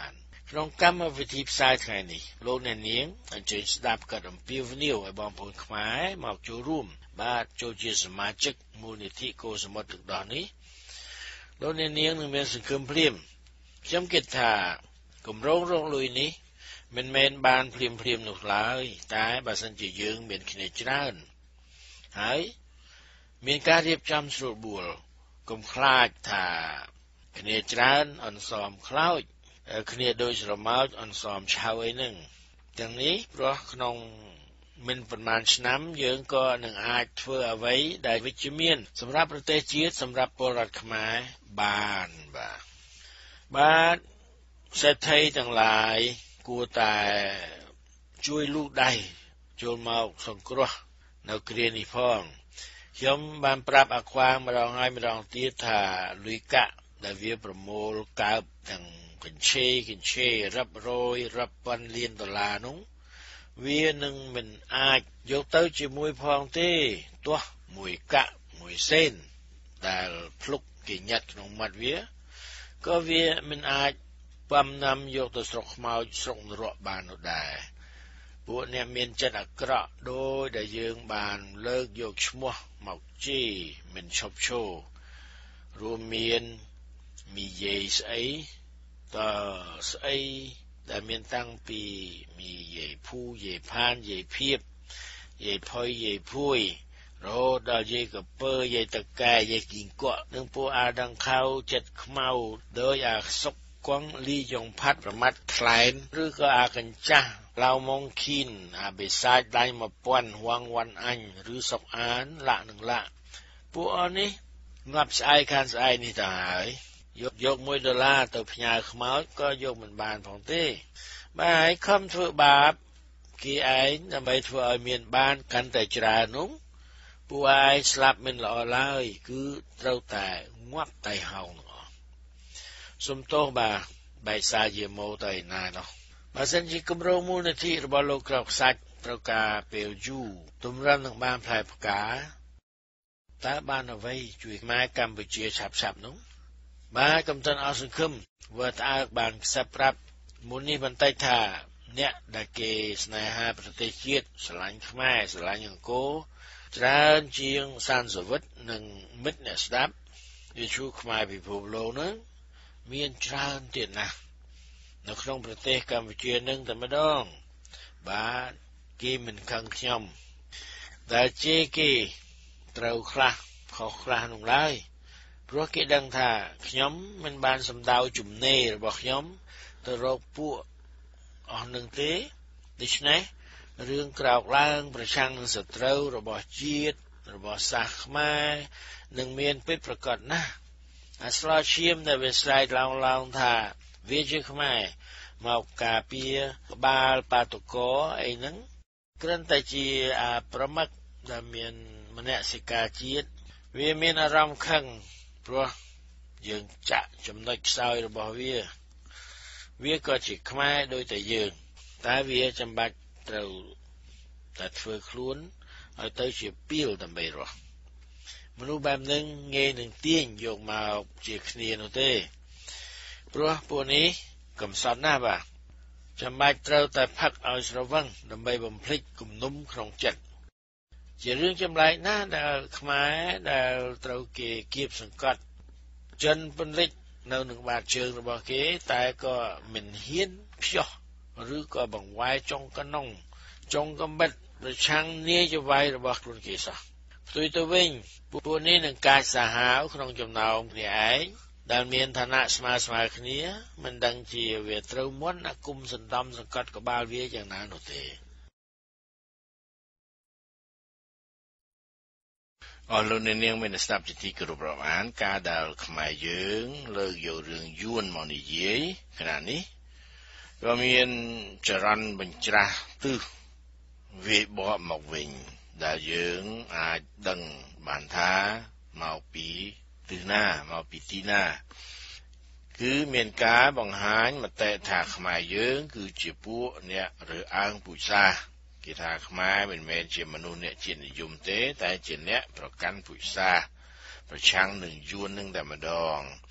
ក្នុងកម្មវិធីផ្សាយថ្ងៃនេះលោកអ្នកនាងអញ្ជើញស្ដាប់កាត់អំពីវនីវឲ្យបងប្អូនខ្មែរមកចូលរួមបាទចូលជាសមាជិកមូលនិធិកោសមុទ្រទឹកដោះនេះលោកអ្នកនាងនឹងមានសង្ឃឹមភ្លាមខ្ញុំគិតថាគម្រោងរកលុយនេះមិនមែនបានភ្លាមភ្លាមនោះឡើយតែបើសិនជាយើងមានគ្នាច្រើនហើយមានការរៀបចំស្រួលបួលកុំខ្លាចថាគ្នាច្រើនអន្សមខ្លោចគ្នាដូចស្រមោចអន្សមឆៅអីហ្នឹងទាំងនេះព្រោះក្នុងមិនប៉ុន្មានឆ្នាំយើងក៏នឹងអាចធ្វើអ្វីដែលវិជ្ជមានសម្រាប់ប្រទេសជាតិសម្រាប់ពលរដ្ឋខ្មែរបានបាទបាទសេដ្ឋីទាំងឡាយគួរតែជួយលូកដៃចូលមកសង្គ្រោះនៅគ្រានេះផងខ្ញុំបានប្រាប់អាខ្វាងម្ដងហើយម្ដងទៀតថាលុយកាក់ដែលវាប្រមូលកើបទាំងកញ្ឆេកញ្ឆេរាប់រយរាប់ពាន់លានដុល្លារនោះវានឹងមិនអាចយកទៅជាមួយផងទេទោះមួយកាក់មួយសេនដែលភ្លុកគេញ៉ាត់ក្នុងមាត់វាក៏វាមិនអាចបំណាំយកទៅស្រុកខ្មោចស្រុកនរកបាននោះដែរពួកអ្នកមានចិត្តអាក្រក់ដោយដែលយើងបានលើកយកឈ្មោះមកជេរមិនឈប់ឈររួមមានមីយាយស្អីតស្អីដែលមានតាំងពីមីយាយភូយាយផានយាយភៀបយាយផុយយាយភួយរហូតដល់យាយកពើយាយតកែយាយគីងកក់និងពួកអាដង្ខៅចិត្តខ្មៅដោយអាសុកគង់លីយ៉ុងផាត់ប្រមាត់ខ្លែនឬក៏អាកញ្ចាស់ឡៅម៉ុងខីនអាបេសាចដៃមួយពាន់ហួងវ៉ាន់អញឬសុកអានលាក់នឹងលាក់ពួកអស់នេះងាប់ស្អែកខានស្អែកនេះទៅហើយយកយកមួយដុល្លារទៅផ្ញើខ្មោចក៏យកមិនបានផងទេបាទហើយខំធ្វើបាបគេឯងដើម្បីធ្វើឲ្យមានបានកាន់តែច្រើននោះពួកឯងស្លាប់មិនល្អឡើយគឺត្រូវតែងាប់តែហោងអស់សុំទោសបាទបែកសារជាម៉ូទៅឯណានោះបើសិនជាគម្រោងមូលនិធិរបស់លោកក្រោកខ្សាច់ត្រូវការពេលយូរទម្រាំនឹងបានផ្លែផ្កាតើបានអ្វីជួយខ្មែរកម្ពុជាឆាប់ឆាប់នោះបាទកំតិនអស់សង្ឃឹមវើតើបានខ្សឹបប្រាប់មុននេះបន្តិចថាអ្នកដែលគេស្នេហាប្រទេសជាតិស្រឡាញ់ខ្មែរស្រឡាញ់អង្គរច្រើនជាងសានសវិតនិងមិត្តអ្នកស្ដាប់វិទ្យុខ្មែរពិភពលោកនោះមានច្រើនទៀតណាស់នៅក្នុងប្រទេសកម្ពុជានឹងតែម្ដងបាទគេមិនខឹងខ្ញុំដែលជេរគេត្រូវខ្លះខុសខ្លះនោះឡើយព្រោះគេដឹងថាខ្ញុំមិនបានសម្ដៅជំនេររបស់ខ្ញុំទៅរកពួកអស់នឹងទេដូច្នេះរឿងក្រោកឡើងប្រឆាំងនឹងសត្រូវរបស់ជាតិរបស់សាសខ្មែរនឹងមានពិតប្រាកដណាស់អាស្លោឈាមដែលវាស្រែកឡោងឡោងថាវាជាខ្មែរមកការពារក្បាលបាតុករអីហ្នឹងគ្រាន់តែជាអាប្រមឹកដែលមានមនសិការជាតិវាមានអារម្មណ៍ខឹងព្រោះយើងចាក់ចំណុចខ្សោយរបស់វាវាក៏ជាខ្មែរដូចតែយើងតែវាចាំបាច់ត្រូវតែធ្វើខ្លួនឲ្យទៅជាពីលដើម្បីរស់មនុស្សបែបហ្នឹងងាយនឹងទាញយកមកជាគ្នានោះទេព្រោះពួកនេះកំសត់ណាស់បាទចាំបាច់ត្រូវតែផឹកឲ្យស្រវឹងដើម្បីបំភ្លេចគំនុំក្នុងចិត្តជារឿងចម្លែកណាស់ដែលខ្មែរដែលត្រូវគេគៀបសង្កត់ចិនពន្លិចនៅនឹងបាតជើងរបស់គេតែក៏មិនហ៊ានភ្យោះឬក៏បង្វែរចុងកណ្ដុងចុងកំបិតប្រឆាំងនាយវាយរបស់ខ្លួនគេសោះផ្ទុយទៅវិញពួកនេះនឹងកាចសាហាវក្នុងចំណោមគ្នាឯងដែលមានឋានៈស្មើស្មើគ្នាមិនដឹងជាវាត្រូវមុនអាគុំសណ្ដំសង្កត់ក្បាលវាយ៉ាងណានោះទេអស់លោកអ្នកនាងមានស្ដាប់ជាទីគោរពរាប់អានការដែលខ្មែរយើងលើកយករឿងយួនមកនិយាយខណៈនេះក៏មានចរន្តបញ្ច្រាស់ទិសវាយបកមកវិញដែលយើងអាចដឹងបានថាមកពីទិសណាមកពីទីណាគឺមានការបង្ហាញមតិថាខ្មែរយើងគឺជាពួកអ្នករើសអើងពូជសាសន៍គេថាខ្មែរមិនមែនជាមនុស្សអ្នកជាតិនិយមទេតែជាអ្នកប្រកាន់ពូជសាសន៍ប្រឆាំងនឹងយួននឹងតែម្ដង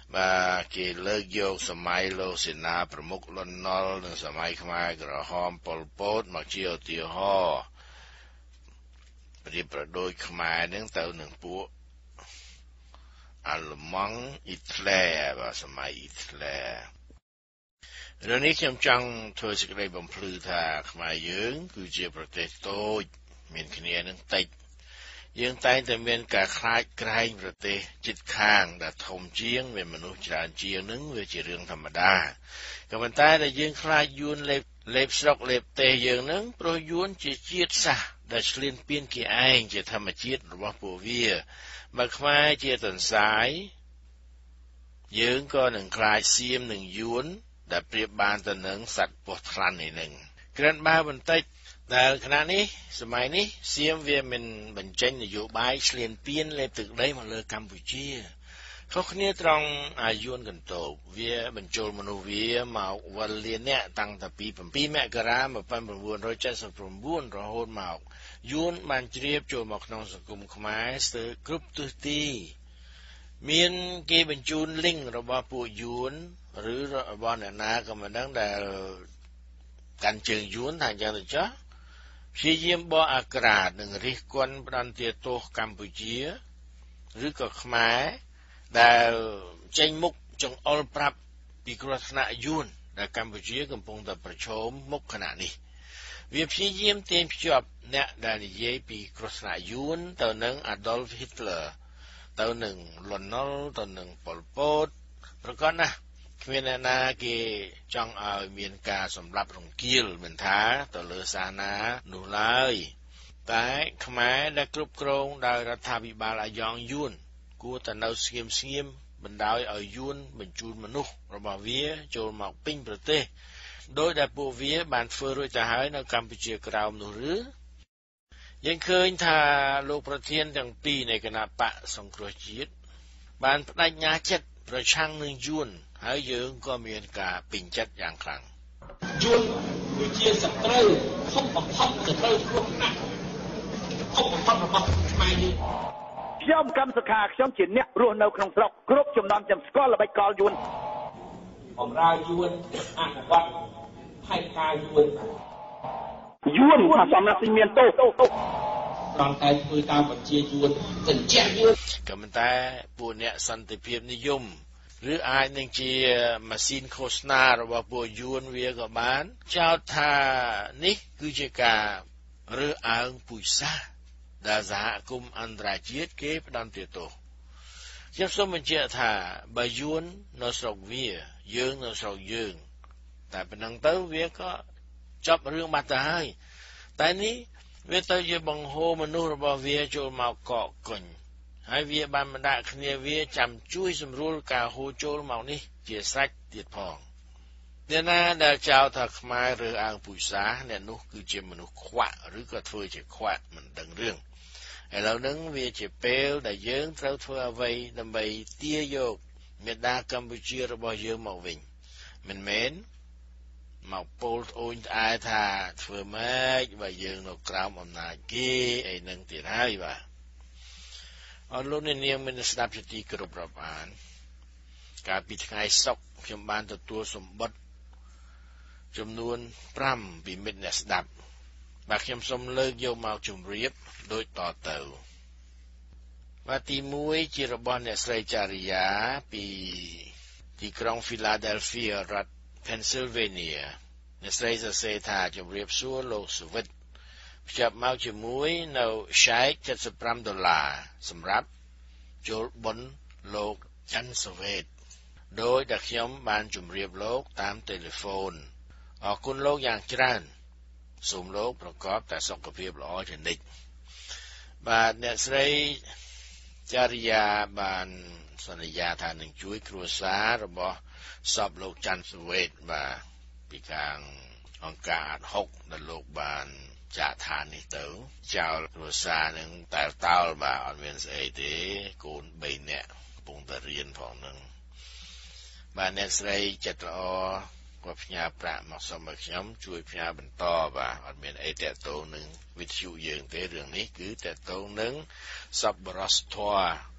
มาเกเลิกโยกสมัยโลสินาประมุขลนนอลในสมัยขมายกระหอมปลโปดมาเจียวเตียวห่อปฏิประโดยขมายเนื่องเต่าหนึ่งปุ๊อัลมังอิตแลว่าสมัยอิตแลเรื่องนี้เชื่อมจังเธอสิกได้บำพลือทาขมายยืงคือเจียประเทศโตเมียนขเนียนึงติดยังใต้แต่เมียนกาคลายไกลประเทศจิตข้างแต่ทมเจียงเป็นมนุษย์จานเจียงนึงเวจีเรื่องธรรมดากับมันใต้แต่ยังคลายยุนเล็บเล็บสกเล็บเตยยังนึงโปรยุนจีจีดซะแต่เฉลี่ยเปลี่ยนกี่ไอจะธรรมจิตหรือว่าปูเวียมาขมายเจียตันสายยืงก็หนึ่งคลายเสียมหนึ่งยุนแต่เปรียบบานตัวหนึ่งสัตว์ปวดคลันอีกหนึ่งกระนั้นบ้าบนใต้แต่ขณะนี้สมัยนี้เสียมเวียเป็นบรรจัยนโยบายเฉลี่ยเปลี่ยนเลยตึกได้มาเลยกัมพูชีเขาคนนี้ตรงอายุนกันโตเวียบรรจุมนุเวียมาวันเรียนเนี่ยตั้งแต่ปีปีแม่กระมาเป็นประวัติร้อยเจ็ดสิบประวัติเราโหดมายุนมันเรียบโจมขนมสังคมขมายสเตอร์กรุ๊ปตุตีเมียนเก็บบรรจุลิงระบาปูยุนหรือระบาเนี่ยนาก็มาดังแต่การเชิงยุนทางจังหวัดจ้าชีเยี่ยมบ่ออากาศหนึ่งริกวนปรันเตียโตกัมพูชีหรือก็ขมายแต่เจงมุกจงอลปรับปีกรัฐนายุนแต่กัมพูชีกำลังแต่ประชมมุกขณะนี้เวียบชีเยี่ยมเต็มจอบเนี่ยได้เย่ปีกรัฐนายุนตัวหนึ่งอดอล์ฟฮิตเลอร์ตัวหนึ่งลอนนอลตัวหนึ่งปอลโปดประกอบนะเมียนนาเกจังเอาเมียนกาสำหรับรงกิลเหมือนท้าต่อเลสานาหนูเลยแต่ขมายได้กรุบกรองได้รัฐบิบาลยองยุนกูแต่เราเสียมเสียมบรรดาเอายุนบรรจุมนุษย์ระบาเวียโจมหมอกปิ้งประเทศโดยได้ปูเวียบานเฟอร์ด้วยจะหายในกัมพูชีกราวหนูหรือยังเคยทาโลกประเทศทั้งปีในคณะปะสงเคราะห์จิตบานปนัญญาเจ็ดประชังหนึ่งยุนหายยืงก็มีการปิ่นจัดอย่างครั้งยุนวิเชียรสัตรูทุบบังคับสัตรูทุบหนักทุบบังคับระบบมาอยู่ย่อมกำสขาย่อมจินเนี่ยรวมเอาขนมสกกรุบจมน้ำจำสกอลระบายกอลยุนของรายุนอ่างวัดไผ่กายุนยุนผสมนักสิเมียนโตร่างกายคือตามปัจเจยุนสัญญายุนกำมันแต่ปูเนี่ยสันติเพียบนิยมหรืออายหนึ่งจีมาซินโฆษณาหรือว่าปูยูนเวียกับบ้านเจ้าท่านี่คือเจกาหรืออ่างปุยซาดาสหกรมอันตรายจิตเก็บดันเตโตเจ้าสมบัติเจ้าท่าบายูนนสกเวียยืงนสกยืงแต่เป็นนังเต้าเวียก็จับเรื่องมาตายแต่นี้เวทเยบังโฮมนุษย์บ่เวียโจมมาเกาะก่นให้เวียบานบรรดาคเนียเวียจำช่วยสำรวจกาโฮโจลมานี่เจียสักเตียดพองเดี๋ยวนะดาเจ้าถักไม้หรืออ่างปุยสาเนี่ยนุคือเจมนุขวะหรือก็ถ้วยเจขวะมันดังเรื่องไอ้เรานึงเวียเจเปลได้เยิ้งเท่าทั่วไว้นำไปเตี้ยโยกเมดากัมพูชีระบอบเยิ้งมาวิ่งมันเหม็นมาโปลโอนอายท่าทั่วไม้ใบเยิ้งเรากรามอำนาจกี้ไอ้นึงตีได้บ่าอันลุ่นเนียงมันสนับสนุนกรุบรับอ่านการปิดไงซอกเพียงบานตัวตัวสมบัติจำนวนพร่ำปีเม็ดเนสดับบางเข็มสมเลิกโยมาจุ่มเรียบโดยต่อเติมมาตีมวยจิรบอลเนสไรจาริยาปีที่กรุงฟิลาเดลฟียรัฐเพนซิลเวเนียเนสไรจะเซธาจุ่มเรียบสู้โลกสวิตจับมาจมวยเราใช้เจ็ดสิบสามดอลลาร์สำหรับโจลบนโลกจันทร์สเวตโดยดักย้อมบานจุ่มเรียบโลกตามเทเลโฟนออกคุณโลกอย่างจรันสูมโลกประกอบแต่สกปรกล้อชนิดบาดเนสไรจาริยาบานสัญญาทานหนึ่งช่วยครัวซาระบอสอบโลกจันทร์สเวตบาปีกลางองการหกในโลกบานจะทานนี่เต๋อเจ้ารัสาหนึ่งแต่เต้าบ่าอันเวนเอเดกูนใบเนี่ยปุ่งตะเรียนของหนึ่งบานเนสไรจัตรอกว่าพญาประมักสมักย้ำช่วยพญาบรรต่อบ่าอันเวนเอแต่โตหนึ่งวิทยุเยืองเตเรื่องนี้คือแต่โตหนึ่งซับบรัสทัวใ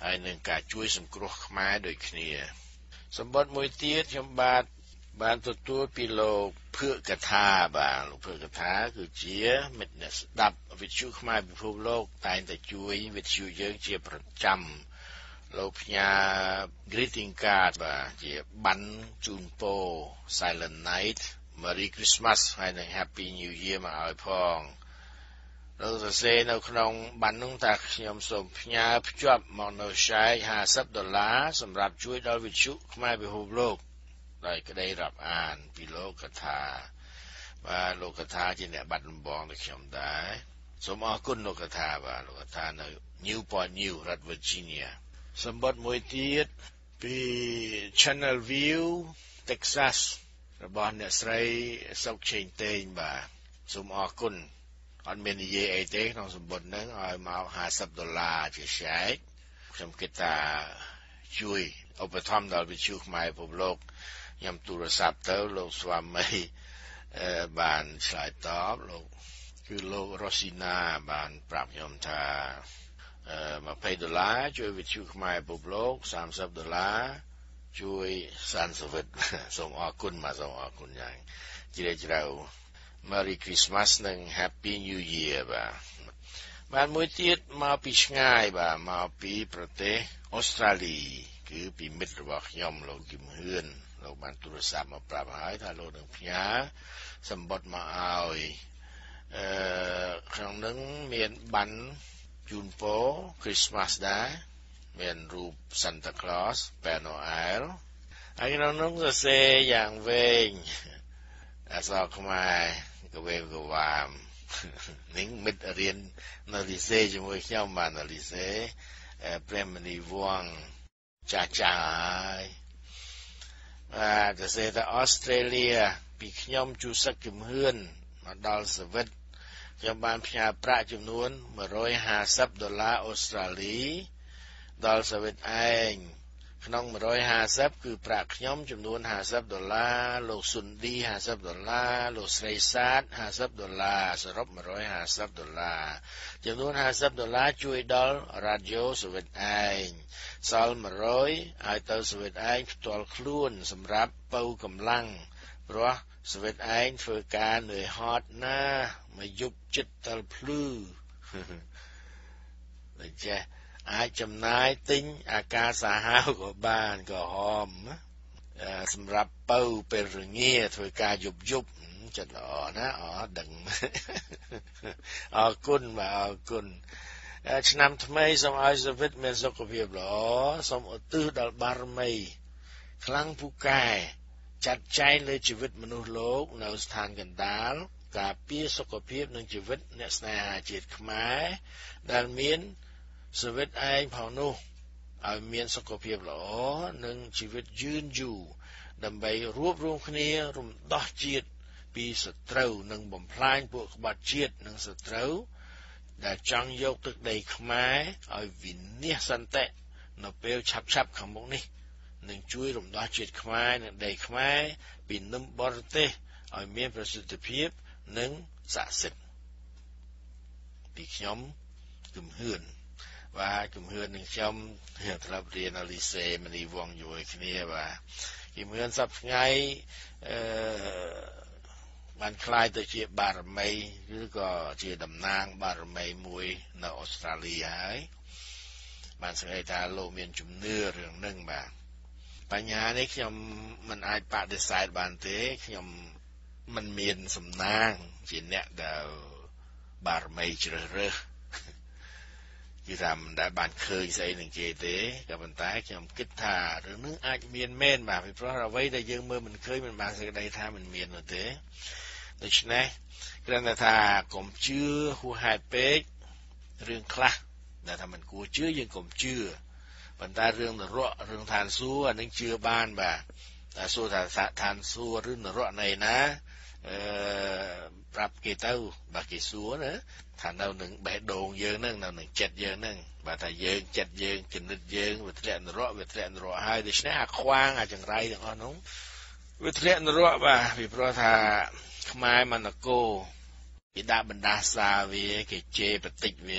ហើយនឹងការជួយសង្គ្រោះខ្មែរដូចគ្នាសម្បត្តិមួយទៀតខ្ញុំបាទបានទទួលពីលោកភឿកកថាបាទលោកភឿកកថាគឺជាមិត្តអ្នកស្ដាប់វិទ្យុខ្មែរពិភពលោកតែងតែជួយវិទ្យុយើងជាប្រចាំលោកផ្ញើ greeting card បាទជាប័ណ្ណជូនពរ Silent Night Merry Christmas ហើយនិង Happy New Year មកឲ្យផងលោកសរសេរនៅក្នុងប័ណ្ណនោះថាខ្ញុំសូមផ្ញើភ្ជាប់មកនៅឆែកห้าสิบដុល្លារសម្រាប់ជួយដល់វិទ្យុខ្មែរពិភពលោកដោយក្តីរាប់អានពីលោកកថាបាទលោកកថាជាអ្នកបាត់ដំបងដូចខ្ញុំដែរសូមអរគុណលោកកថាបាទលោកកថានៅ Newport News រដ្ឋ Virginia សម្បត្តិមួយទៀតពី Channel View Texas របស់អ្នកស្រីសុកឆេងតេងបាទសូមអរគុណអត់មាននិយាយអីទេក្នុងសម្បត្តិហ្នឹងឲ្យមកห้าสิบដុល្លារជាឆែកខ្ញុំគិតថាជួយឧបត្ថម្ភដល់វិទ្យុខ្មែរពិភពលោកខ្ញុំទូរស័ព្ទទៅលោកស្វាមីបានឆ្លើយតបលោកគឺលោករ៉ូស៊ីណាបានប្រាប់ខ្ញុំថា20ដុល្លារជួយវិទ្យុខ្មែរពិភពលោក30ដុល្លារជួយសានសវិតសូមអរគុណមកសូមអរគុណយ៉ាងជ្រាលជ្រៅ Merry Christmas និង Happy New Year បាទបានមួយទៀតមកពីឆ្ងាយបាទមកពីប្រទេសអូស្ត្រាលីគឺពីមិត្តរបស់ខ្ញុំលោកគឹមហឿនលោកបានទូរស័ព្ទមកប្រាប់ហើយថាលោកនឹងផ្ញើសម្បត្តិមកឲ្យអឺក្នុងនឹងមានប័ណ្ណជូនពរ Christmas ដែរមានរូប Santa Claus Père Noël ហើយក្នុងនោះសរសេរយ៉ាងវែងអក្សរខ្មែរក៏វែងក៏វាមនឹងមិត្តរៀននៅលីសេជាមួយខ្ញុំបាននៅលីសេព្រះមនីវង្សចាចាហើយបាទសរសេរថាអូស្ត្រាលីពីខ្ញុំជូសឹកជំហឿនមកដល់សវិតខ្ញុំបានផ្ញើប្រាក់ចំនួនone hundred fiftyដុល្លារអូស្ត្រាលីដល់សវិតឯងក្នុងone hundred fiftyគឺប្រាក់ខ្ញុំចំនួនfiftyដុល្លារលោកស៊ុនឌីfiftyដុល្លារលោកស្រីសាទfiftyដុល្លារសរុបone hundred fiftyដុល្លារចំនួនfiftyដុល្លារជួយដល់រ៉ាឌីយ៉ូសវិតឯងសល់one hundredឲ្យទៅសវិតឯងផ្ទាល់ខ្លួនសម្រាប់បើកម្លាំងព្រោះសវិតឯងធ្វើការនឿយហត់ណាស់មកយប់ចិត្តដល់ភ្លឺដូចចេះអាចចំណាយទិញអាកាសសាហាវក៏បានក៏ហមសម្រាប់បើពេលរងាធ្វើការយប់យប់ចិត្តល្អណាអរដឹងអរគុណបាទអរគុណឆ្នាំថ្មីសូមឲ្យជីវិតមានសុខភាពល្អសូមឧទ្ទិសដល់បារមីខ្លាំងពូកែចាត់ចែងលើជីវិតមនុស្សលោកនៅស្ថានកណ្ដាលការពារសុខភាពនិងជីវិតអ្នកស្នេហាជាតិខ្មែរដែលមានសវិតឯងផងនោះឲ្យមានសុខភាពល្អនិងជីវិតយឺនយូរដើម្បីរួបរวมគ្នារំដោះជាតិពីសត្រូវនិងបំផ្លាញពួកក្បត់ជាតិនិងសត្រូវដែលចង់យកទឹកដីខ្មែរឲ្យវិនាសសន្តិនៅពេលឆាប់ឆាប់ខាងមុខនេះនឹងជួយរំដោះជាតិខ្មែរនិងដីខ្មែរពីនឹមបរទេសឲ្យមានប្រសិទ្ធភាពនិងស័ក្តិសិទ្ធិពីខ្ញុំគឹមហឿនបាទគឹមហឿននឹងខ្ញុំធ្លាប់រៀននៅលីសេមនីវងជាមួយគ្នាបាទគឹមហឿនសប្តាហ៍ថ្ងៃអឺបានคล้ายទៅជាបារមីឬក៏ជាតំណាងបារមីមួយនៅអូស្ត្រាលីហើយបានសង្កេតថាលោកមានជំនឿរឿងហ្នឹងបាទបញ្ហានេះខ្ញុំមិនអាចបដិសេធបានទេខ្ញុំមិនមានសំណាងជាអ្នកដែលបារមីជ្រើសរើសគឺថាមិនដែលបានឃើញស្អីនឹងគេទេក៏ប៉ុន្តែខ្ញុំគិតថារឿងនឹងអាចមានមែនបាទពីព្រោះអ្វីដែលយើងមើលមិនឃើញមិនបានសេចក្តីថាមិនមាននោះទេដូច្នេះគ្រាន់តែថាកុំជឿហួសហេតុពេករឿងខ្លះដែលថាមិនគួរជឿយើងកុំជឿប៉ុន្តែរឿងនរករឿងឋានសួគ៌អានឹងជឿបានបាទតែសួរថាឋានសួគ៌ឬនរកណីណាអឺប្រាប់គេទៅបើគេសួរណាថានៅនឹងបេះដូងយើងហ្នឹងនៅនឹងចិត្តយើងហ្នឹងបើថាយើងចិត្តយើងគណិតយើងវាធ្លាក់នរកវាធ្លាក់នរកហើយដូច្នេះអាខ្វាងអាចង្រៃទាំងអស់នោះវាធ្លាក់នរកបាទពីព្រោះថាខ្មែរមនគរគេដាក់បណ្ដាសាវាគេជេរបតិចវា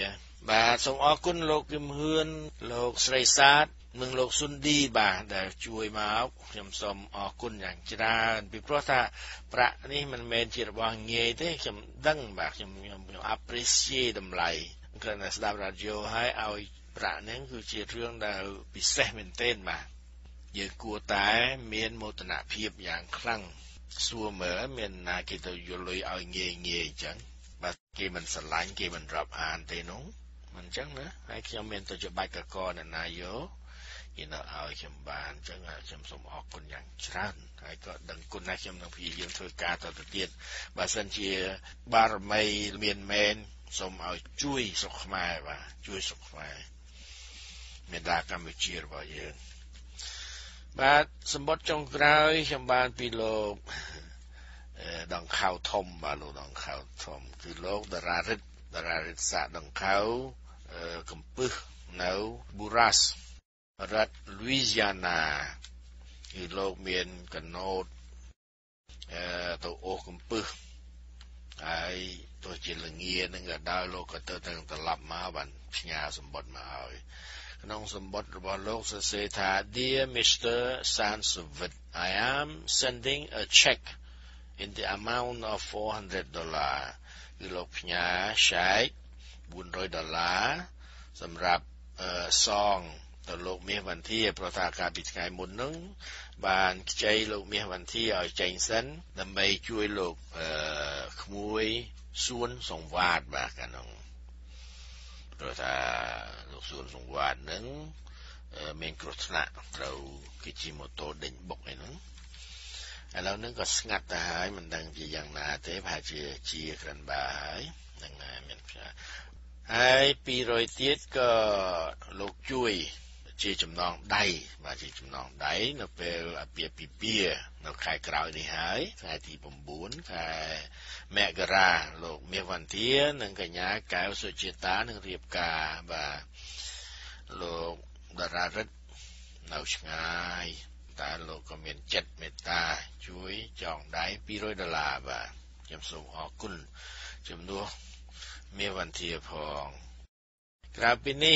បាទសូមអរគុណលោកគឹមហ៊ឿនលោកស្រីសាទនិងលោកស៊ុនឌីបាទដែលជួយមកខ្ញុំសូមអរគុណយ៉ាងច្រើនពីព្រោះថាប្រាក់នេះមិនមែនជារបស់ងាយទេខ្ញុំដឹងបាទខ្ញុំខ្ញុំ appreciate តម្លៃគ្រាន់តែស្ដាប់រ៉ាឌីយ៉ូហើយឲ្យប្រាក់ហ្នឹងគឺជារឿងដែលពិសេសមែនទែនបាទយើងគួរតែមានមោទនភាពយ៉ាងខ្លាំងសួរមើលមានណាគេទៅយល់លុយឲ្យងាយងាយអញ្ចឹងបាទគេមិនស្រឡាញ់គេមិនរាប់អានទេនោះមិនអញ្ចឹងណាហើយខ្ញុំមានទៅជាបាច់កកអ្នកណាយកគេនៅឲ្យខ្ញុំបានអញ្ចឹងខ្ញុំសូមអរគុណយ៉ាងច្រើនហើយក៏ដឹងគុណណាស់ខ្ញុំនឹងព្យាយាមធ្វើការតទៅទៀតបើសិនជាបារមីមានមែនសូមឲ្យជួយស្រុកខ្មែរបាទជួយស្រុកខ្មែរមេដាកម្ពុជារបស់យើងបាទសម្បត្តិចុងក្រោយខ្ញុំបានពីលោកដងខៅធំបាទលោកដងខៅធំគឺលោកតារារិទ្ធតារារិទ្ធសាដងខៅកំពឹសនៅប៊ូរ៉ាស់រដ្ឋ Louisiana គឺលោកមានកណូតអឺទៅអូសកំពឹសហើយទោះជាលងានឹងក៏ដោយលោកក៏ទៅទៅត្រឡប់មកបានផ្ញើសម្បត្តិមកឲ្យក្នុងសម្បត្តិរបស់លោកសរសេរថា Dear Mister Sansovit I am sending a check in the amount of four hundred dollars គឺលោកផ្ញើ check four hundred dollars សម្រាប់អឺសងទៅលោកមាសវន្ធាប្រតាការពីថ្ងៃមុនហ្នឹងបានខ្ចីលោកមាសវន្ធាឲ្យចេញសិនដើម្បីជួយលោកអឺក្មួយសួនសង្វាតបាទកាលនោះព្រោះថាលោកសួនសង្វាតហ្នឹងមានគ្រោះថ្នាក់ត្រូវគេជិះម៉ូតូដេញបុកអីហ្នឹងឥឡូវហ្នឹងក៏ស្ងាត់ទៅហើយមិនដឹងជាយ៉ាងណាទេប្រហែលជាជាក្រិនបាហើយហ្នឹងហើយមានហើយពីរយទៀតក៏លោកជួយជាចំណងដៃបាទជាចំណងដៃនៅពេលអាពាហ៍ពិពាហ៍នៅខែក្រោយនេះហើយថ្ងៃទីnineខែមករាលោកមាសវន្ធានិងកញ្ញាកែវសុជាតានឹងរៀបការបាទលោកតារារិទ្ធនៅឆ្ងាយតែលោកក៏មានចិត្តមេត្តាជួយចងដៃtwo hundred dollarsបាទខ្ញុំសូមអរគុណជំនួសមាសវន្ធាផងក្រៅពីនេះ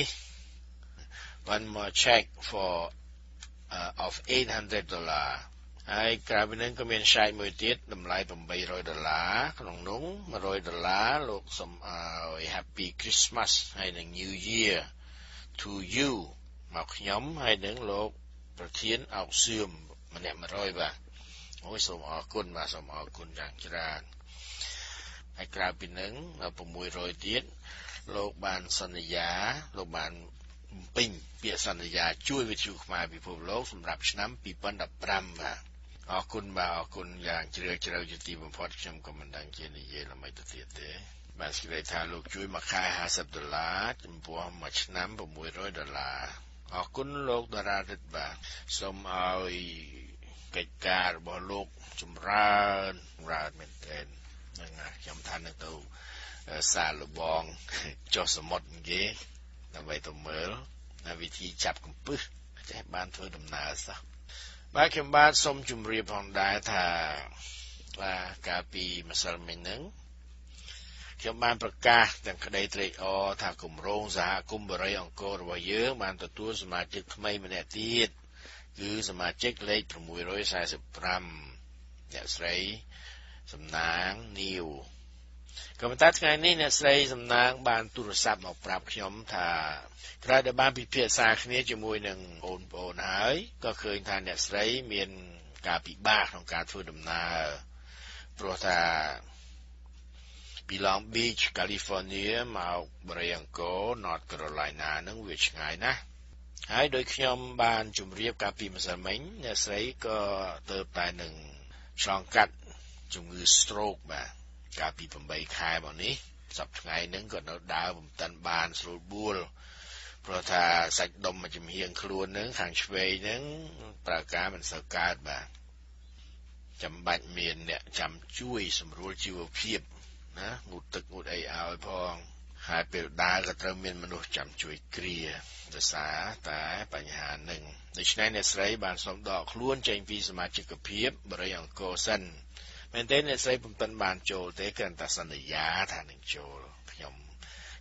one more check for uh, of eight hundred dollars ហើយក្រៅពីនេះក៏មាន check មួយទៀតតម្លៃeight hundred dollars ក្នុងនោះone hundred dollars លោកសូមឲ្យ Happy Christmas ហើយនិង New Year to you មកខ្ញុំហើយនឹងលោកប្រធានអោកសឿមម្នាក់one hundredបាទអូយសូមអរគុណបាទសូមអរគុណយ៉ាងច្រើនហើយក្រៅពីនឹងsix hundredទៀតលោកបានសន្យាលោកបានពេញពាក្យសន្យាជួយវិទ្យុខ្មែរពិភពលោកសម្រាប់ឆ្នាំtwenty fifteenបាទអរគុណបាទអរគុណយ៉ាងជ្រាលជ្រៅជាទីបំផុតខ្ញុំក៏មិនដឹងជានិយាយល្មិចទៅទៀតទេបាទស្គាល់ថាលោកជួយមួយខែfifty dollarsចំពោះមួយឆ្នាំsix hundred dollarsអរគុណលោកតារារិទ្ធបាទសូមឲ្យកិច្ចការរបស់លោកចម្រើនចម្រើនមែនទែនហ្នឹងខ្ញុំថានឹងទៅសាឡបងចុះសមុទ្រគេដើម្បីទៅមើលវិធីចាប់កំពឹសចេះបានធ្វើដំណើរសោះបាទខ្ញុំបាទសូមជម្រាបផងដែរថាបាទកាលពីម្សិលមិញហ្នឹងខ្ញុំបានប្រកាសទាំងក្តីត្រេកអរថាគម្រោងសហគមន៍បរិយអង្គររបស់យើងបានទទួលសមាជិកថ្មីម្នាក់ទៀតគឺសមាជិកលេខsix forty-fiveអ្នកស្រីសំណាងនីវក៏ប៉ុន្តែថ្ងៃនេះអ្នកស្រីសំណាងបានទូរស័ព្ទមកប្រាប់ខ្ញុំថាក្រោយដែលបានពិភាក្សាគ្នាជាមួយនឹងបងប្អូនហើយក៏ឃើញថាអ្នកស្រីមានការពិបាកក្នុងការធ្វើដំណើរព្រោះថាពី Long Beach California មកបរិយអង្គរ North Carolina នឹងវាឆ្ងាយណាស់ហើយដោយខ្ញុំបានជម្រាបកាលពីម្សិលមិញអ្នកស្រីក៏ទៅតែនឹងឆ្លងកាត់ជំងឺ stroke បាទកាលពីeightខែមកនេះសប្តាហ៍ថ្ងៃហ្នឹងក៏នៅដើរបំតិនបានស្រួលបួលព្រោះថាសាច់ដុំមួយចំហៀងខ្លួនហ្នឹងខាងឆ្វេងហ្នឹងប្រើការមិនសូវកើតបាទចាំបាច់មានអ្នកចាំជួយសម្រួលជីវភាពណាងូតទឹកងូតអីឲ្យផងហើយពេលដើរក៏ត្រូវមានមនុស្សចាំជួយគ្រាដោយសារតែបញ្ហាហ្នឹងដូច្នេះអ្នកស្រីបានសូមដកខ្លួនចេញពីសមាជិកភាពបរិយអង្គរសិនមែនទេអ្នកស្រីពុំទាន់បានចូលទេគ្រាន់តែសន្យាថានឹងចូលខ្ញុំ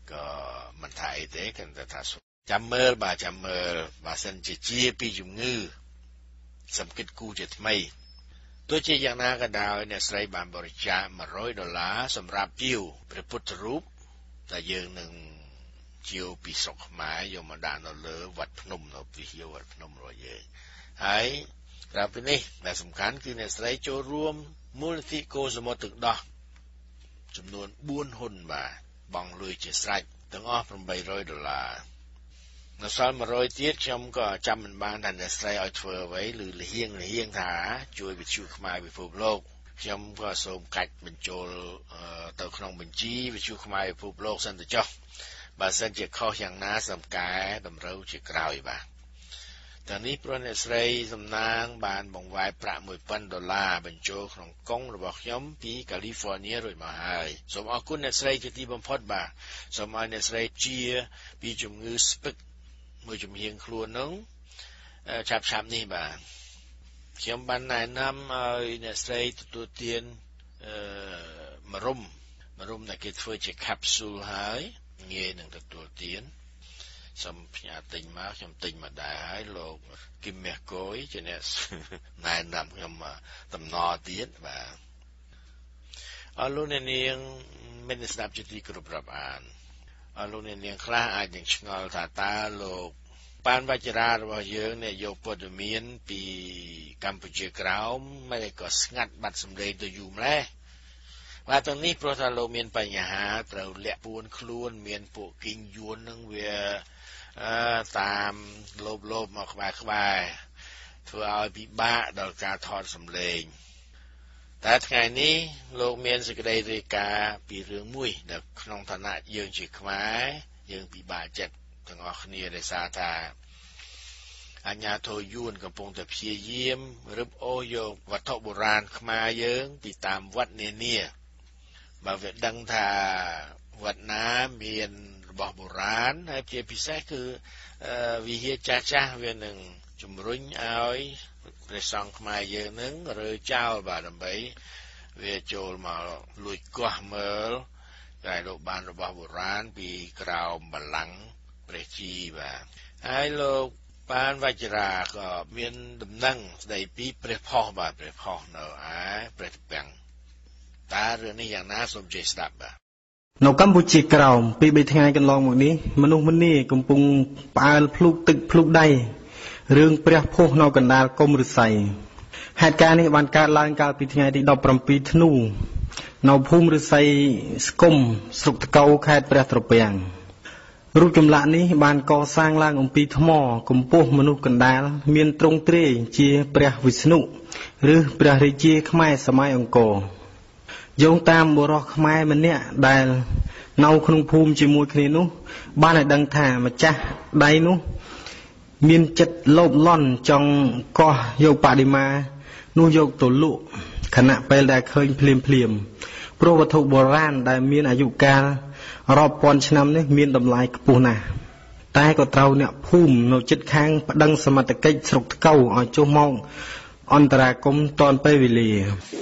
ก็มันถ่ายเตะกันแต่ถ้าจำเมื่อบาจำเมื่อบาสันจะเจียปีจุงงือสำคิดกูจะทำไมตัวเจียอย่างน่าก็ดาวเนี่ยใส่บานบริจาคมาร้อยดอลลาร์สำหรับจิวพระพุทธรูปแต่ยังหนึ่งจิวปีศกหมายยมดานเราเลอวัดพนมเราไปเที่ยววัดพนมเราเยอะไอ้ครับเป็นนี่แต่สำคัญคือเนี่ยใส่โจรวมมูลนิธิโกสมตึกดอกจำนวนบุญหุ่นบาบังลุยจะใส่ตั้งอ้อประมาณร้อยดอลลาร์นสอนมาร้อยเตี้ยชมก็จำมันบางทันจะใส่เอาเฟอไว้หรือเลี้ยงเลี้ยงถาช่วยไปชูขมายไปภูมิโลกชมก็สมกัดบรรจุเต่าขนมบัญชีไปชูขมายไปภูมิโลกสันติจอบาสันจะเข้าอย่างน้าสำกายดำเร้าจะกล่าวอีบ้าตอนนี้พระเนสไรสำนางบานบงไว้ประมวยพันดอลลาร์บรรจุของกงระบอกย้อมปีแคลิฟอร์เนียโดยมาให้สมอาคุณเนสไรจะตีบำพดบ่าสมอาเนสไรเจียปีจุงงือสปิกมือจุ่มเฮียงครัวน้องชับชับนี่บ่าเขียมบันนายน้ำเอาเนสไรตัวเตียนมารุมมารุมในเกิดช่วยจะขับสูหายเงี้ยหนึ่งตัวเตียนสมพญาติงมาสมติงมาได้ให้โลกกิมเมกโกยจะเนี่ยนายนำยมาตำนอเตียนบ่าอาลูกเนียงไม่ได้สนับจุดกรุบรับอ่านอาลูกเนียงคลาอาจยังชงอลตาตาโลกปานวัจราว่าเยอะเนี่ยโยปดเมียนปีกัมพูชีกราวไม่ได้ก็งัดบัตรสำเร็จตัวอยู่แล้วว่าตรงนี้โปรตาโลเมียนปัญหาเราเละปูนคล้วนเมียนปวกิงยวนนึงเวียตามโลบโลบมาขบายขบายเพื่อเอาปีบ้าดอกการทอดสำเร็จแต่ไงนี้โลกเมียนสกเดริกาปีเรื่องมุ้ยเด็กน้องธนายืงจีขมายยืงปีบาเจ็ดทั้งออกเนียได้ซาตาอัญญาโทยุนกับพงแต่เพียเยี่ยมรึบโอโยวัตถุโบราณขมาเยืงปีตามวัดเนียเนียบาเวดังทาวัดน้ำเมียนบอกโบราณให้เพียพิเศษคือวิเฮียจ้าจ้าเวียนหนึ่งจุ่มรุ่งเอาไปส่องขมาเยอะนึงหรือเจ้าบาดำไปเวียโจลมาลุยกว่าเมื่อไก่โลบานระบาโบราณปีกราวบัลลังเปรชีบาไอ้โลกปานวัจราก็เมียนดำนั่งได้ปีเปรพ่อบาเปรพ่อเนอไอ้เปรตแปงตาเรื่องนี้อย่างน่าสมใจสดับบาនៅកម្ពុជាក្រោមពីបីថ្ងៃកន្លងមកនេះមនុស្សម្នាកំពុងផ្អើលភ្លុកទឹកភ្លុកដៃរឿងព្រះភោះនៅកណ្ដាលកុំឫស្សីហេតុការណ៍នេះបានកើតឡើងកាលពីថ្ងៃទីដប់ប្រាំពីរធ្នូនៅភូមិឫស្សីស្គុំស្រុកតកៅខេត្តព្រះត្រពាំងរូបចម្លាក់នេះបានកសាងឡើងអំពីថ្មកម្ពស់មនុស្សកណ្ដាលមានទ្រង់ទ្រាយជាព្រះវិស្ណុឬព្រះរាជាខ្មែរសម័យអង្គរយោងតាមបុរសខ្មែរម្នាក់ដែលនៅក្នុងភូមិជាមួយគ្នានោះបានឲ្យដឹងថាម្ចាស់ដៃនោះមានចិត្តលោភលន់ចង់កោះយកបដិមានោះយកទៅលក់ខណៈពេលដែលឃើញភ្លាមភ្លាមព្រោះវត្ថុបុរាណដែលមានអាយុកាលរាប់ពាន់ឆ្នាំនេះមានតម្លៃខ្ពស់ណាស់តែក៏ត្រូវអ្នកភូមិនៅជិតខាងប្តឹងសមត្ថកិច្ចស្រុកតកៅឲ្យចុះមកអន្តរាគមន៍តាន់ពេលវេលា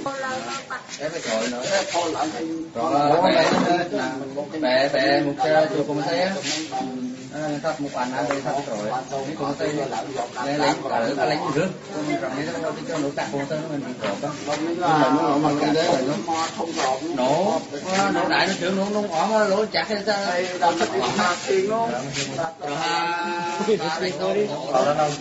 Bé phải gọi nữa đó, thôi lại thì rồi bé bé bé một chùa cùng thấy á, thắp một bàn ăn đây thắp rồi, cái cùng thấy lấy lấy cả lấy rước, rồi mấy cái đâu cho nổ tạc cùng thấy nó mình bị cọp á, nó nổ mà cái đấy là nó nổ nổ đại nó trưởng nổ nổ ỏm lỗ chặt hay sao, đâu thích mà tiền luôn, rồi ha, đi thôi, rồi đâu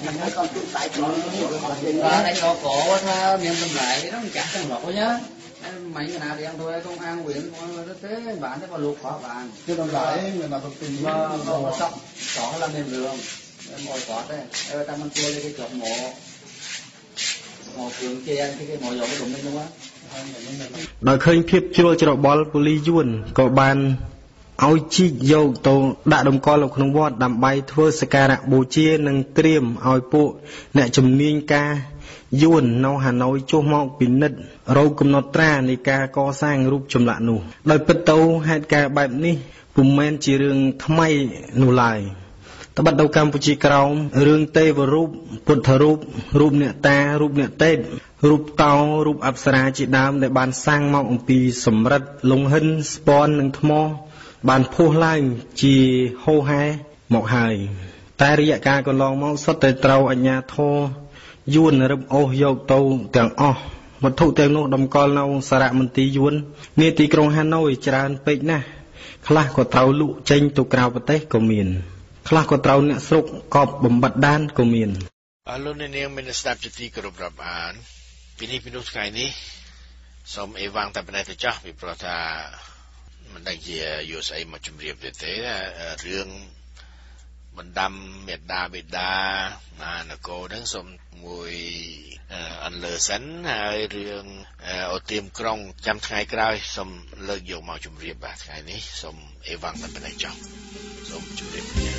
rồi đây cho cổ tha miệng tâm lại nó chặt trong lỗ nhá. Mấy người nào đi ăn thôi công an huyện thế bạn thế mà luộc quả vàng chứ không phải người nào thông tin mà mà sắp có là nền đường ngồi quả thế em ta mang cua lên cái chọc mộ mộ cường kia cái cái mộ dầu cái đụng lên luôn á ដោយឃើញភាពជ្រុលច្របល់ប៉ូលីសយួនក៏បានឲ្យជីកយកទៅដាក់តម្កល់នៅក្នុងវត្តដើម្បីធ្វើសក្ការៈបូជានិងត្រៀមឲ្យពួកអ្នកជំនាញការយួននៅហាណូយចុះមកពិនិត្យរោគកំណត់ត្រានៃការកសាងរូបចម្លាក់នោះដោយពិតទៅហេតុការណ៍បែបនេះពុំមែនជារឿងថ្មីនោះឡើយត្បិតនៅកម្ពុជាក្រោមរឿងទេវរូបពុទ្ធរូបរូបអ្នកតារូបអ្នកទេពរូបតោរូបអប្សរាជាដើមដែលបានសាងមកអំពីសម្រិតលង្ហិនស្ពាន់និងថ្មបានផុសឡើងជាហូរហែមកហើយតែរយៈកាលកន្លងមកសុទ្ធតែត្រូវអាជ្ញាធរយួនរឹបអូសយកទៅទាំងអស់វត្ថុទាំងនោះតម្កល់នៅសារមន្ទីរយួននាទីក្រុងហាណូយច្រើនពេកណាស់ខ្លះក៏ត្រូវលក់ចេញទៅក្រៅប្រទេសក៏មានខ្លះក៏ត្រូវអ្នកស្រុកកប់បំបត្តិដានក៏មានអរលោកនាងមានស្ដាប់ជាទីគោរពរាប់អានពីនេះពីនោះថ្ងៃនេះសូមអេវ៉ាំងតែប៉ុណ្ណេះទៅចោះពីព្រោះថាមិនដឹងជាយកស្អីមកជម្រាបទេទេរឿងបណ្ដាំមេដាបេដាណានគរហ្នឹងសូមមួយអន្លើសិនហើយរឿងអូទៀមក្រុងចាំថ្ងៃក្រោយសូមលើកយកមកជម្រាបបាទថ្ងៃនេះសូមអេវ៉ាំងតែប៉ុណ្ណេះចោះសូមជម្រាបលា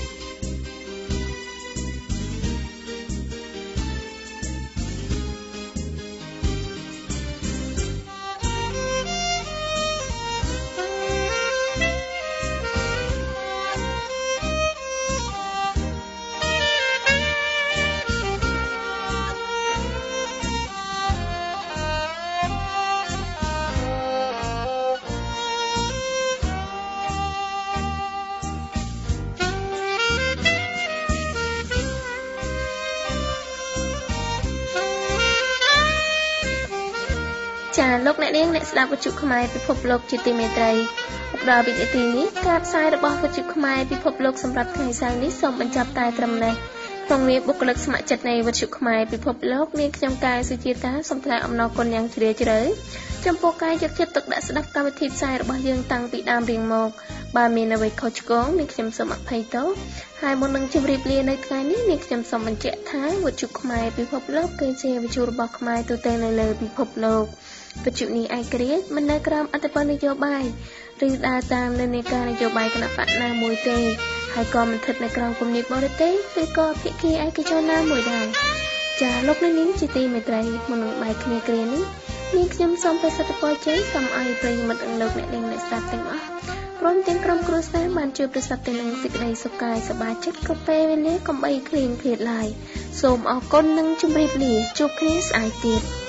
ចាលោកអ្នកនាងអ្នកស្ដាប់វិទ្យុខ្មែរពិភពលោកជាទីមេត្រីមកដល់វិទ្យុទីនេះការផ្សាយរបស់វិទ្យុខ្មែរពិភពលោកសម្រាប់ថ្ងៃសៅរ៍នេះសូមបញ្ចប់តែត្រឹមនេះក្នុងនាមបុគ្គលិកស្ម័គ្រចិត្តនៃវិទ្យុខ្មែរពិភពលោកនាងខ្ញុំកែសុជាតាសូមថ្លែងអំណរគុណយ៉ាងជ្រាលជ្រៅចំពោះការយកចិត្តទុកដាក់ស្ដាប់កម្មវិធីផ្សាយរបស់យើងតាំងពីដើមរៀងមកបើមានអ្វីខុសឆ្គងនាងខ្ញុំសូមអភ័យទោសហើយមុននឹងជម្រាបលានៅថ្ងៃនេះនាងខ្ញុំសូមបញ្ជាក់ថាវិទ្យុខ្មែរពិភពលោកគឺជាវិទ្យុរបស់ខ្មែរទូទៅនៅលើពិភពលោកវិទ្យុនេះឯករាជ្យមិននៅក្រោមអធិបតេយ្យនយោបាយឬដើរតាមនិន្នាការនយោបាយគណបក្សណាមួយទេហើយក៏មិនស្ថិតនៅក្រោមគំនិតបរទេសឬក៏ភាគីឯកជនណាមួយដែរចាលោកនាងជាទីមេត្រីមុននឹងបាយគ្នាគ្រានេះនាងខ្ញុំសូមប្រសិទ្ធពរជ័យសូមឲ្យប្រិយមិត្តនិងលោកអ្នកនាងអ្នកស្ដាប់ទាំងអស់ព្រមទាំងក្រុមគ្រួសារបានជួបប្រសពទៅនឹងសេចក្តីសុខកាយសប្បាយចិត្តគ្រប់ពេលវេលាកុំបីឃ្លានឃ្លាតឡើយសូមអរគុណនិងជម្រាបលាជួបគ្នាស្អែកទៀត